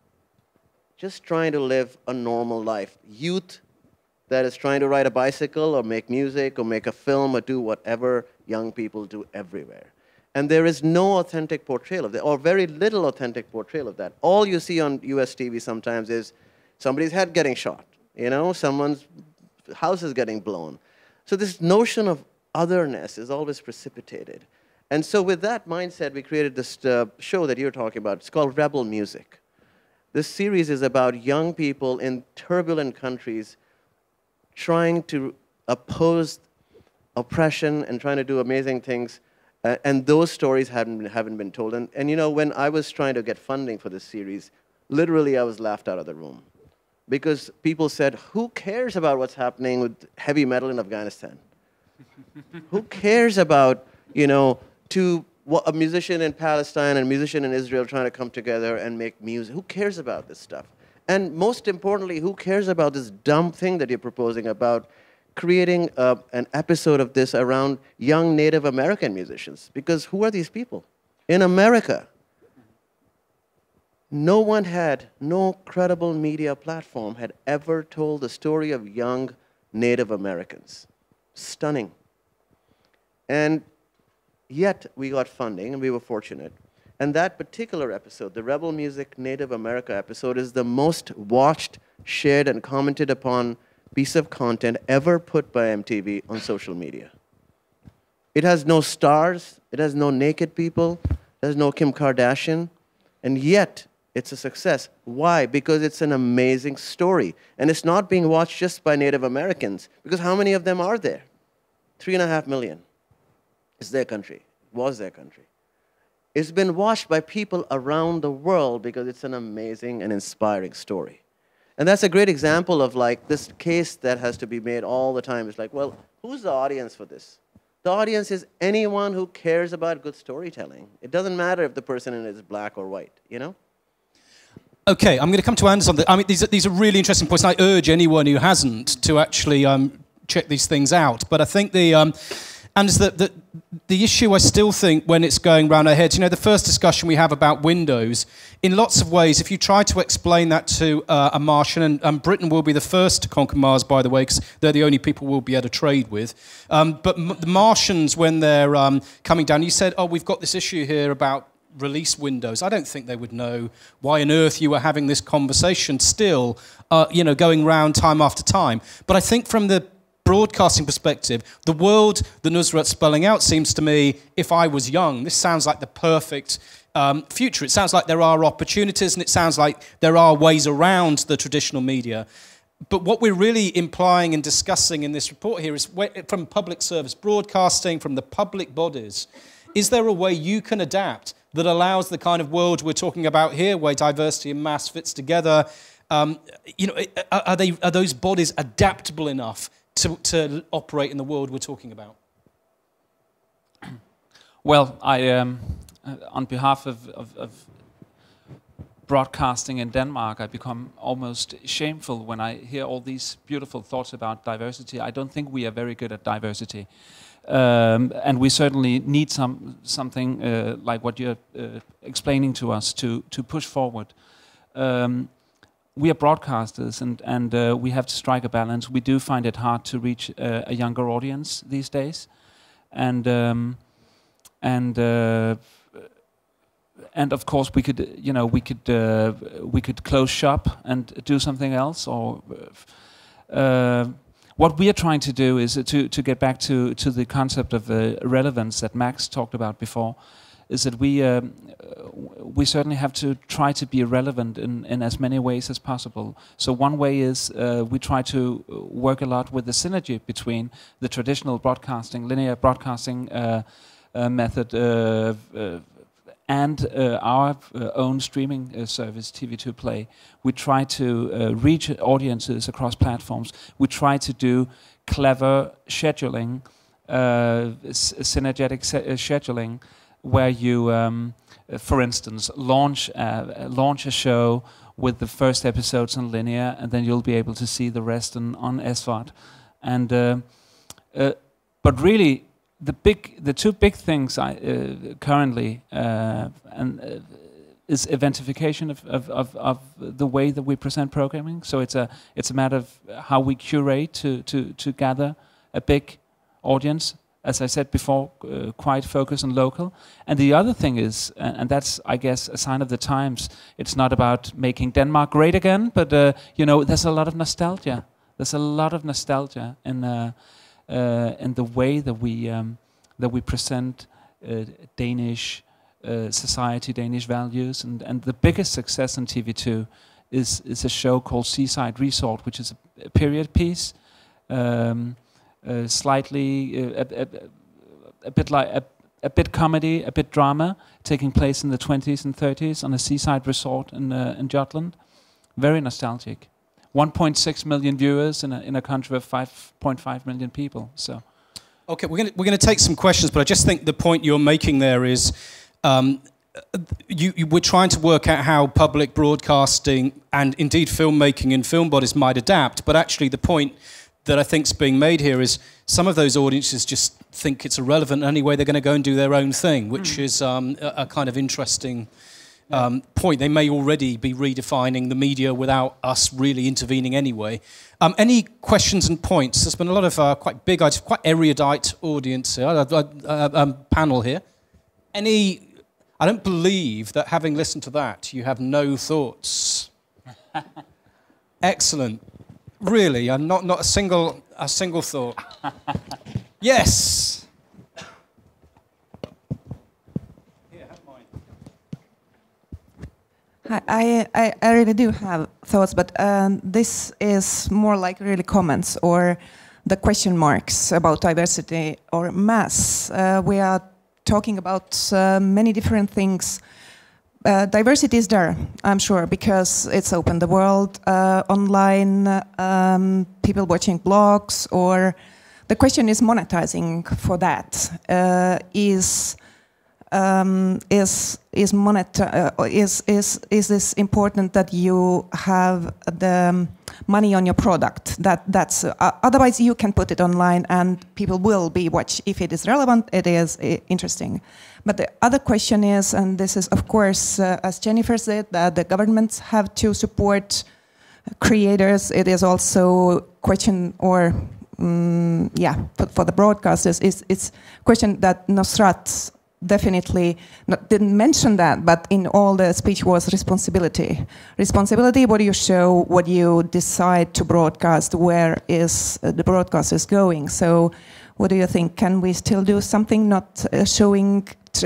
just trying to live a normal life. Youth that is trying to ride a bicycle or make music or make a film or do whatever young people do everywhere. And there is no authentic portrayal of that, or very little authentic portrayal of that. All you see on US TV sometimes is somebody's head getting shot, you know, someone's house is getting blown. So this notion of otherness is always precipitated. And so with that mindset, we created this show that you're talking about. It's called Rebel Music. This series is about young people in turbulent countries trying to oppose oppression and trying to do amazing things. And those stories haven't been told. And you know, when I was trying to get funding for this series, literally I was laughed out of the room. Because people said, who cares about what's happening with heavy metal in Afghanistan? Who cares about, you know, a musician in Palestine and a musician in Israel trying to come together and make music? Who cares about this stuff? And most importantly, who cares about this dumb thing that you're proposing about creating an episode of this around young Native American musicians? Because who are these people? In America, no credible media platform had ever told the story of young Native Americans. Stunning. And yet we got funding, and we were fortunate. And that particular episode, the Rebel Music Native America episode, is the most watched, shared, and commented upon piece of content ever put by MTV on social media. It has no stars, it has no naked people, it has no Kim Kardashian, and yet it's a success. Why? Because it's an amazing story. And it's not being watched just by Native Americans, because how many of them are there? 3.5 million. It's their country. It was their country. It's been watched by people around the world because it's an amazing and inspiring story. And that's a great example of like this case that has to be made all the time. It's like, well, who's the audience for this? The audience is anyone who cares about good storytelling. It doesn't matter if the person is black or white, you know? Okay, I'm going to come to Anders on the. I mean, these are really interesting points. And I urge anyone who hasn't to actually check these things out. But I think Anders, the issue I still think when it's going round our heads, you know, the first discussion we have about Windows, in lots of ways, if you try to explain that to a Martian, and Britain will be the first to conquer Mars, by the way, because they're the only people we'll be able to trade with. But the Martians, when they're coming down, you said, oh, we've got this issue here about release windows. I don't think they would know why on earth you were having this conversation still, you know, going round time after time. But I think from the broadcasting perspective, the world that Nusrat's spelling out seems to me, if I was young, this sounds like the perfect future. It sounds like there are opportunities and it sounds like there are ways around the traditional media. But what we're really implying and discussing in this report here is from public service broadcasting, from the public bodies, is there a way you can adapt that allows the kind of world we're talking about here, where diversity and mass fits together? You know, are those bodies adaptable enough to operate in the world we're talking about? Well, on behalf of broadcasting in Denmark, I become almost shameful when I hear all these beautiful thoughts about diversity. I don't think we are very good at diversity. And we certainly need something like what you're explaining to us to push forward. We are broadcasters, and we have to strike a balance. We do find it hard to reach a younger audience these days, and of course we could, you know, we could close shop and do something else, or. What we are trying to do is to get back to the concept of relevance that Max talked about before, is that we certainly have to try to be relevant in as many ways as possible. So one way is we try to work a lot with the synergy between the traditional broadcasting, linear broadcasting method and our own streaming service, TV2 Play. We try to reach audiences across platforms. We try to do clever scheduling, synergetic scheduling, where you, for instance, launch a show with the first episodes on linear, and then you'll be able to see the rest on SVOD. And but really, the two big things currently is eventification of the way that we present programming. So it's a matter of how we curate to gather a big audience. As I said before, quite focused on local. And the other thing is, and that's, I guess, a sign of the times. It's not about making Denmark great again, but you know, there's a lot of nostalgia. There's a lot of nostalgia in the way that we present Danish society, Danish values, and the biggest success on TV2 is a show called Seaside Resort, which is a period piece, slightly a bit comedy, a bit drama, taking place in the 20s and 30s on a seaside resort in Jutland. Very nostalgic. 1.6 million viewers in a country of 5.5 million people. So, okay, we're going to take some questions, but I just think the point you're making there is we're trying to work out how public broadcasting and indeed filmmaking and film bodies might adapt. But actually, the point that I think is being made here is some of those audiences just think it's irrelevant anyway. They're going to go and do their own thing, which is a kind of interesting point. They may already be redefining the media without us really intervening anyway. Any questions and points? There's been a lot of quite big, quite erudite audience here, panel here. Any? I don't believe that having listened to that, you have no thoughts. Excellent. Really, not a single thought. Yes. Hi, I really do have thoughts, but this is more like really comments or the question marks about diversity or mass. We are talking about many different things. Diversity is there, I'm sure, because it's opened the world online, people watching blogs or the question is monetizing for that. Is this important that you have the money on your product? That's otherwise you can put it online and people will be watch. If it is relevant, it is interesting. But the other question is, and this is of course, as Jennifer said, that the governments have to support creators. It is also question or for the broadcasters. It's question that Nusrat definitely didn't mention that, but in all the speech was responsibility. Responsibility, what you show, what you decide to broadcast, where is the broadcast is going. So what do you think? Can we still do something, not showing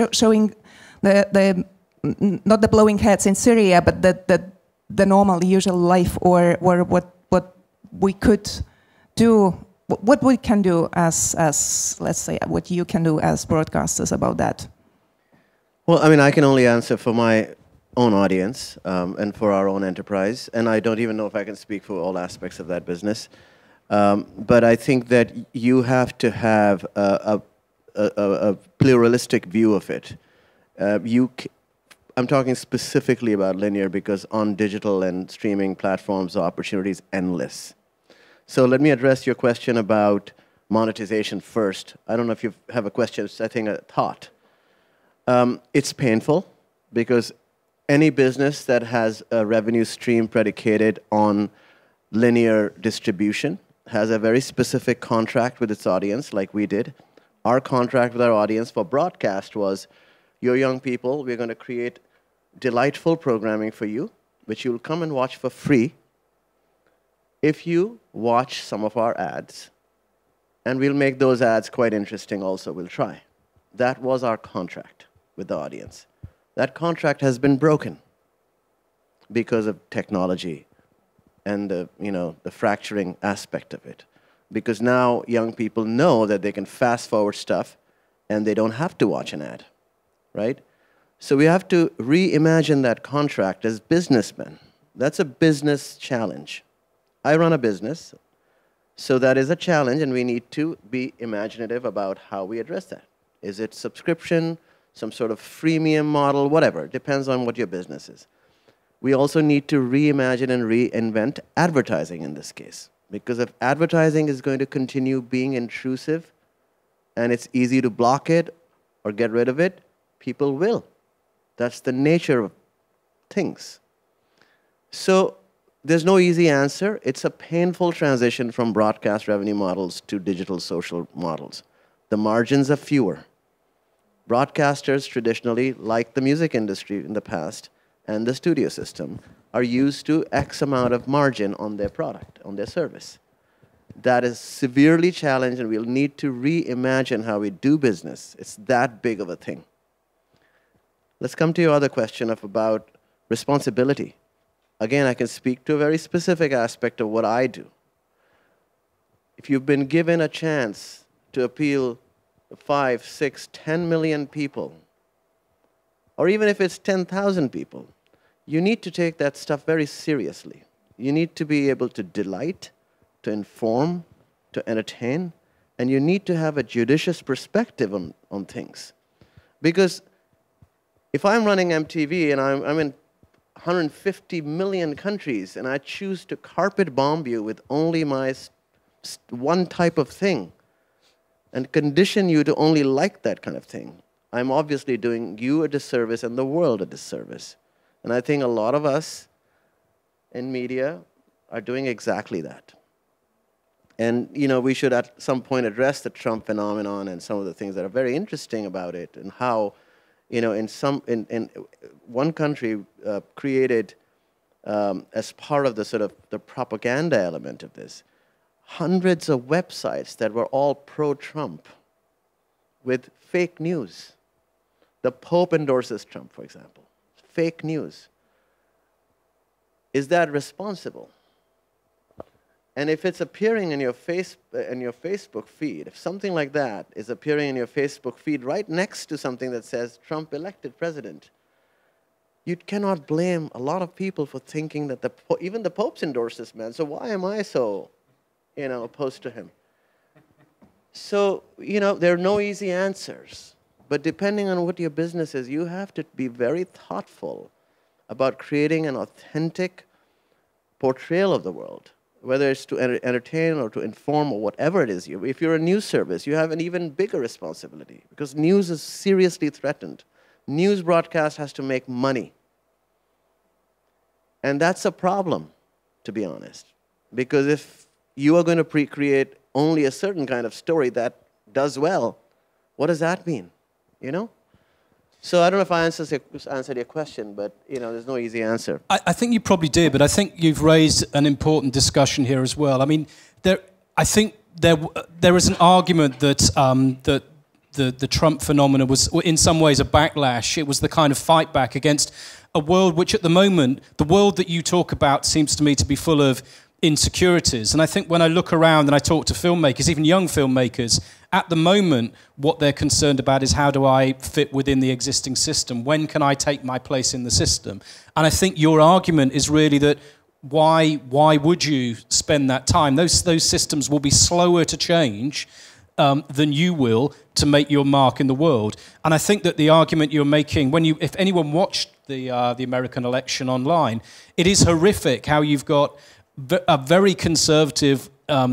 the not the blowing heads in Syria, but the normal, usual life, or what we could do, what we can do as let's say, what you can do as broadcasters about that? Well, I mean, I can only answer for my own audience and for our own enterprise, and I don't even know if I can speak for all aspects of that business. But I think that you have to have a pluralistic view of it. I'm talking specifically about linear because on digital and streaming platforms, the opportunity is endless. So let me address your question about monetization first. I don't know if you have a question, I think a thought. It's painful because any business that has a revenue stream predicated on linear distribution has a very specific contract with its audience, like we did. Our contract with our audience for broadcast was, you're young people, we're going to create delightful programming for you, which you'll come and watch for free if you watch some of our ads. And we'll make those ads quite interesting also, we'll try. That was our contract with the audience. That contract has been broken because of technology and the fracturing aspect of it. Because now young people know that they can fast forward stuff and they don't have to watch an ad, right? So we have to reimagine that contract as businessmen. That's a business challenge. I run a business, so that is a challenge, and we need to be imaginative about how we address that. Is it subscription, some sort of freemium model, whatever, depends on what your business is. We also need to reimagine and reinvent advertising in this case, because if advertising is going to continue being intrusive and it's easy to block it or get rid of it, people will. That's the nature of things. So there's no easy answer. It's a painful transition from broadcast revenue models to digital social models. The margins are fewer. Broadcasters traditionally, like the music industry in the past and the studio system, are used to X amount of margin on their product, on their service. That is severely challenged, and we'll need to reimagine how we do business. It's that big of a thing. Let's come to your other question about responsibility. Again, I can speak to a very specific aspect of what I do. If you've been given a chance to appeal to 5, 6, 10 million people, or even if it's 10,000 people, you need to take that stuff very seriously. You need to be able to delight, to inform, to entertain, and you need to have a judicious perspective on things. Because if I'm running MTV and I'm in 150 million countries and I choose to carpet bomb you with only my one type of thing and condition you to only like that kind of thing, I'm obviously doing you a disservice and the world a disservice. And I think a lot of us in media are doing exactly that. And we should at some point address the Trump phenomenon and some of the things that are very interesting about it, and how in one country created as part of the propaganda element of this, hundreds of websites that were all pro-Trump with fake news. The Pope endorses Trump, for example. Fake news. Is that responsible? And if it's appearing in your Facebook feed, if something like that is appearing in your Facebook feed right next to something that says Trump elected president, you cannot blame a lot of people for thinking that even the Pope's endorsed this man, so why am I so opposed to him? So, there are no easy answers. But depending on what your business is, you have to be very thoughtful about creating an authentic portrayal of the world, whether it's to entertain or to inform or whatever it is. If you're a news service, you have an even bigger responsibility because news is seriously threatened. News broadcast has to make money. And that's a problem, to be honest, because if you are going to create only a certain kind of story that does well, what does that mean? So I don't know if I answered your question, but there's no easy answer. I think you probably did, but I think you've raised an important discussion here as well. I mean, I think there is an argument that the Trump phenomenon was, in some ways, a backlash. It was the kind of fight back against a world which, at the moment, the world that you talk about seems to me to be full of insecurities. And I think when I look around and I talk to filmmakers, even young filmmakers, at the moment, what they're concerned about is how do I fit within the existing system? When can I take my place in the system? And I think your argument is really that why would you spend that time? Those systems will be slower to change than you will to make your mark in the world. And I think that the argument you're making, if anyone watched the American election online, it is horrific how you've got a very conservative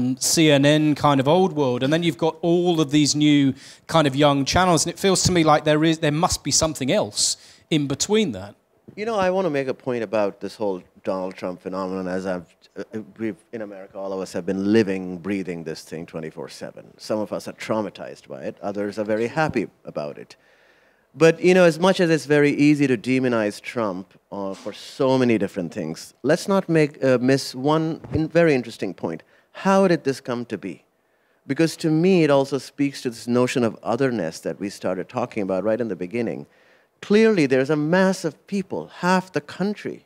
CNN kind of old world, and then you've got all of these new kind of young channels, and it feels to me like there must be something else in between that. I want to make a point about this whole Donald Trump phenomenon, as we've in America, all of us have been living, breathing this thing 24/7. Some of us are traumatized by it, others are very happy about it. But, as much as it's very easy to demonize Trump for so many different things, let's not miss one very interesting point. How did this come to be? Because to me, it also speaks to this notion of otherness that we started talking about right in the beginning. Clearly, there's a mass of people, half the country,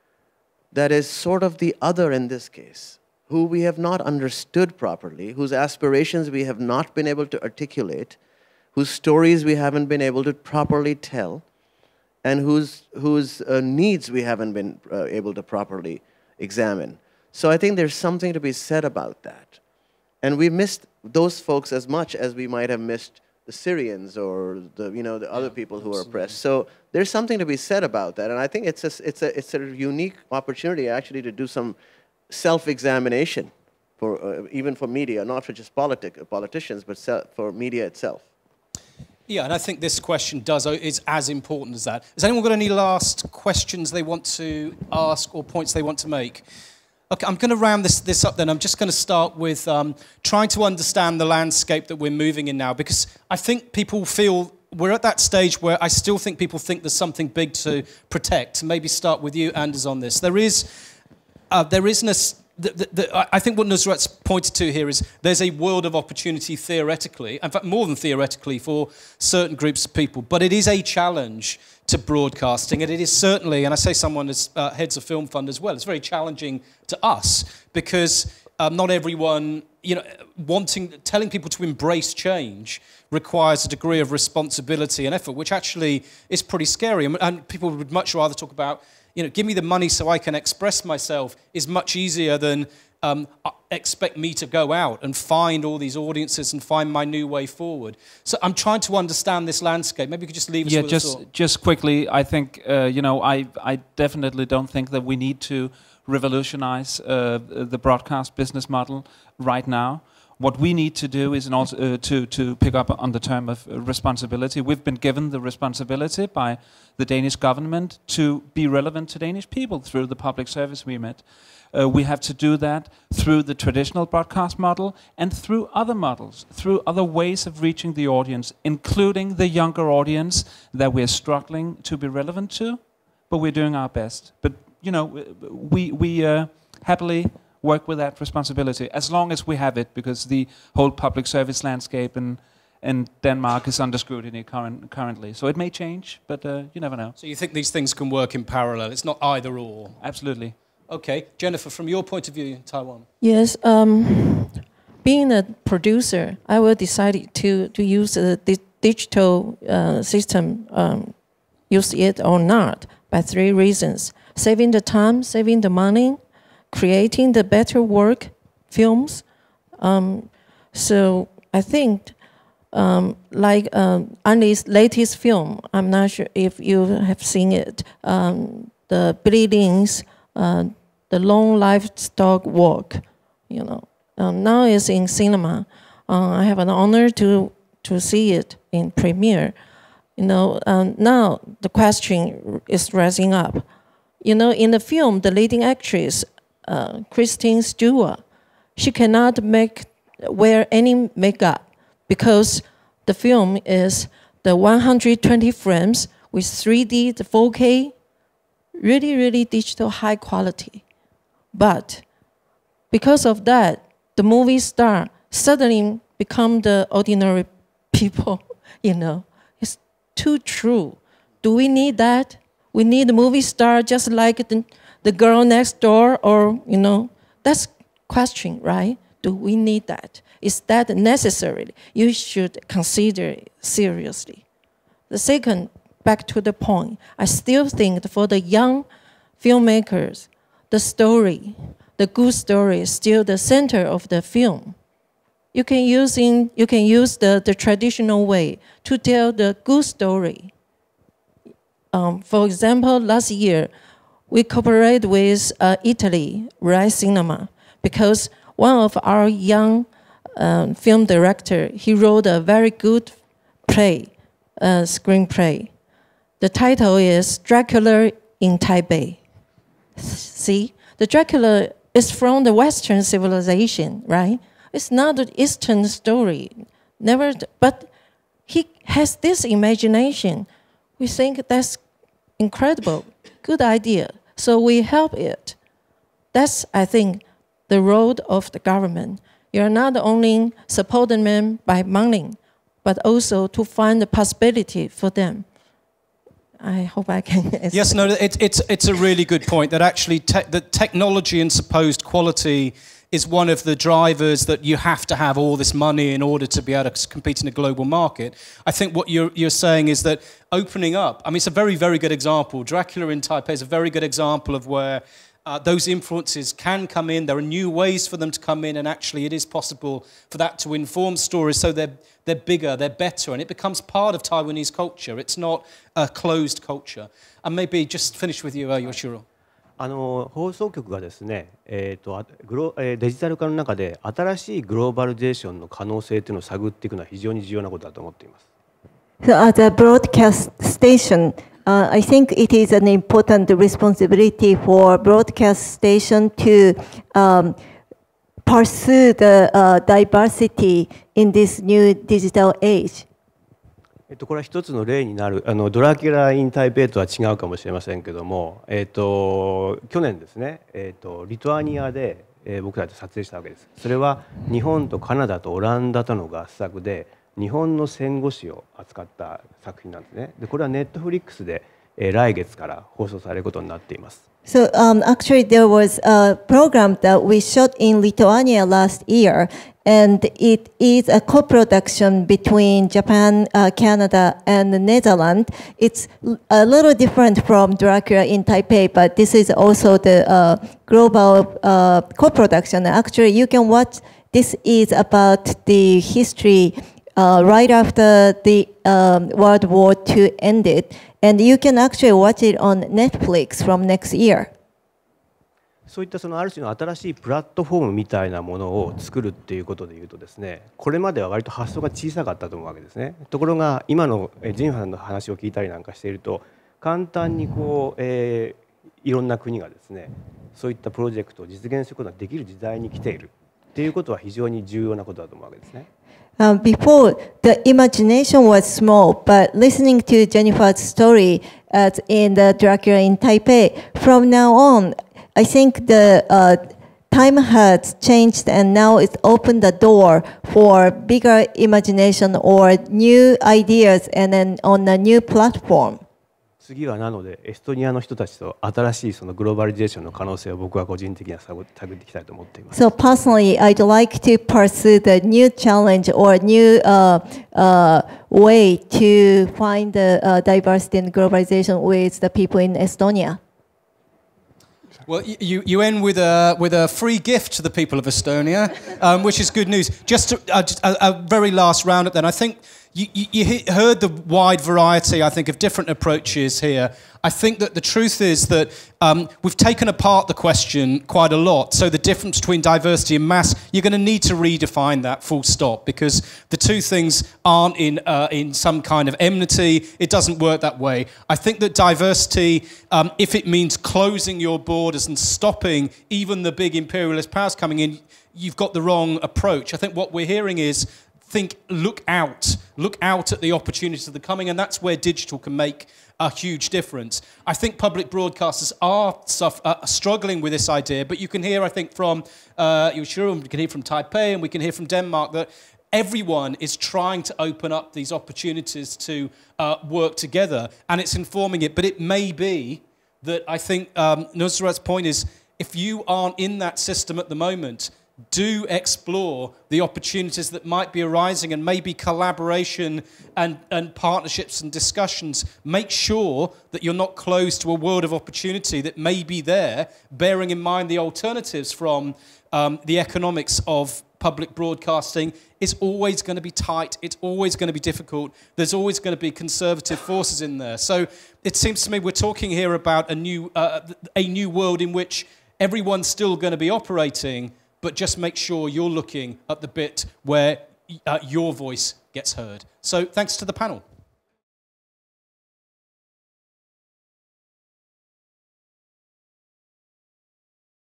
that is sort of the other in this case, who we have not understood properly, whose aspirations we have not been able to articulate, whose stories we haven't been able to properly tell, and whose needs we haven't been able to properly examine. So I think there's something to be said about that. And we missed those folks as much as we might have missed the Syrians or the other people who are oppressed. So there's something to be said about that. And I think it's a unique opportunity actually to do some self-examination even for media, not for just politicians, but for media itself. Yeah, and I think this question is as important as that. Has anyone got any last questions they want to ask or points they want to make? Okay, I'm going to round this up then. I'm just going to start with trying to understand the landscape that we're moving in now, because I think people feel we're at that stage where I still think people think there's something big to protect. Maybe start with you, Anders, on this. I think what Nusrat's pointed to here is there's a world of opportunity theoretically, in fact more than theoretically, for certain groups of people, but it is a challenge to broadcasting, and it is certainly, and I say someone as heads of Film Fund as well, it's very challenging to us because not everyone, telling people to embrace change requires a degree of responsibility and effort, which actually is pretty scary, and people would much rather talk about give me the money so I can express myself is much easier than expect me to go out and find all these audiences and find my new way forward. So I'm trying to understand this landscape. Maybe you could just leave us with a thought. Just quickly, I think, I definitely don't think that we need to revolutionize the broadcast business model right now. What we need to do is also to pick up on the term of responsibility. We've been given the responsibility by the Danish government to be relevant to Danish people through the public service remit. We have to do that through the traditional broadcast model and through other models, through other ways of reaching the audience, including the younger audience that we're struggling to be relevant to, but we're doing our best. But, we happily work with that responsibility, as long as we have it, because the whole public service landscape in Denmark is under scrutiny currently. So it may change, but you never know. So you think these things can work in parallel? It's not either or? Absolutely. Okay. Jennifer, from your point of view in Taiwan. Yes. Being a producer, I will decide to use the digital system, use it or not, by 3 reasons. Saving the time, saving the money, creating the better work, films. So I think, like Andy's latest film, I'm not sure if you have seen it, the Bleedings, the Long Livestock Walk, you know. Now it's in cinema. I have an honor to see it in premiere. You know, now the question is rising up. You know, in the film, the leading actress, Kristen Stewart, she cannot wear any makeup because the film is the 120 frames with 3D, the 4K, really, really digital high quality. But because of that, the movie star suddenly become the ordinary people, you know. It's too true. Do we need that? We need a movie star just like the girl next door, or, you know, that's question, right? Do we need that? Is that necessary? You should consider it seriously. The second, back to the point, I still think for the young filmmakers, the story, the good story is still the center of the film. You can use the traditional way to tell the good story. For example, last year, we cooperated with Italy, Rai Cinema, because one of our young film director, he wrote a very good screenplay. The title is Dracula in Taipei. See, the Dracula is from the Western civilization, right? It's not an Eastern story, but he has this imagination. We think that's incredible, good idea. So we help it. That's, I think, the role of the government. You're not only supporting them by money, but also to find the possibility for them. I hope I can answer. Yes, no, it's a really good point that actually the technology and supposed quality is one of the drivers that you have to have all this money in order to be able to compete in a global market. I think what you're saying is that opening up, I mean, it's a very, very good example. Dracula in Taipei is a very good example of where those influences can come in. There are new ways for them to come in, and actually it is possible for that to inform stories so they're bigger, they're better, and it becomes part of Taiwanese culture. It's not a closed culture. And maybe just finish with you, Yoichiro. 放送局がですね、デジタル化の中で新しいグローバリゼーションの可能性というのを探っていくのは非常に重要なことだと思っています。 So as a broadcast station, I think it is an important responsibility for broadcast station to pursue the diversity in this new digital age. これは一つの例になるドラキュラ・イン・タイペイとは違うかもしれませんけども、去年ですね、リトアニアで、僕たち撮影したわけです。それは日本とカナダとオランダとの合作で日本の戦後史を扱った作品なんですね。でこれはネットフリックスで、来月から放送されることになっています。 So actually there was a program that we shot in Lithuania last year, and it is a co-production between Japan, Canada, and the Netherlands. It's a little different from Dracula in Taipei, but this is also the global co-production. Actually, you can watch. This is about the history right after the World War II ended. And you can actually watch it on Netflix from next year. そういったある種の新しいプラットフォームみたいなものを作るっていうことでいうとですね、これまでは割と発想が小さかったと思うわけですね。ところが今のジンファンの話を聞いたりなんかしていると、簡単にいろんな国がですね、そういったプロジェクトを実現することができる時代に来ているっていうことは非常に重要なことだと思うわけですね。 Before, the imagination was small, but listening to Jennifer's story as in the Dracula in Taipei, from now on, I think the time has changed, and now it's opened the door for bigger imagination or new ideas, and then on a new platform. 次はなのでエストニアの人たちと新しいグローバリゼーションの可能性を僕は個人的には探っていきたいと思っています。 So personally, I'd like to pursue the new challenge or new way to find the diversity and globalization with the people in Estonia. Well, you end with a free gift to the people of Estonia, which is good news. Just a very last roundup then. I think you heard the wide variety, I think, of different approaches here. I think that the truth is that we've taken apart the question quite a lot. So the difference between diversity and mass, you're going to need to redefine that full stop, because the two things aren't in some kind of enmity. It doesn't work that way. I think that diversity, if it means closing your borders and stopping even the big imperialist powers coming in, you've got the wrong approach. I think what we're hearing is look out at the opportunities that are coming, and that's where digital can make a huge difference. I think public broadcasters are struggling with this idea, but you can hear, I think, from Yoichiro, we can hear from Taipei, and we can hear from Denmark that everyone is trying to open up these opportunities to work together, and it's informing it. But it may be that, I think Nusrat's point is, if you aren't in that system at the moment, do explore the opportunities that might be arising, and maybe collaboration and partnerships and discussions. Make sure that you're not closed to a world of opportunity that may be there, bearing in mind the alternatives from the economics of public broadcasting is always going to be tight. It's always going to be difficult. There's always going to be conservative forces in there. So it seems to me we're talking here about a new world in which everyone's still going to be operating, but just make sure you're looking at the bit where your voice gets heard. So thanks to the panel.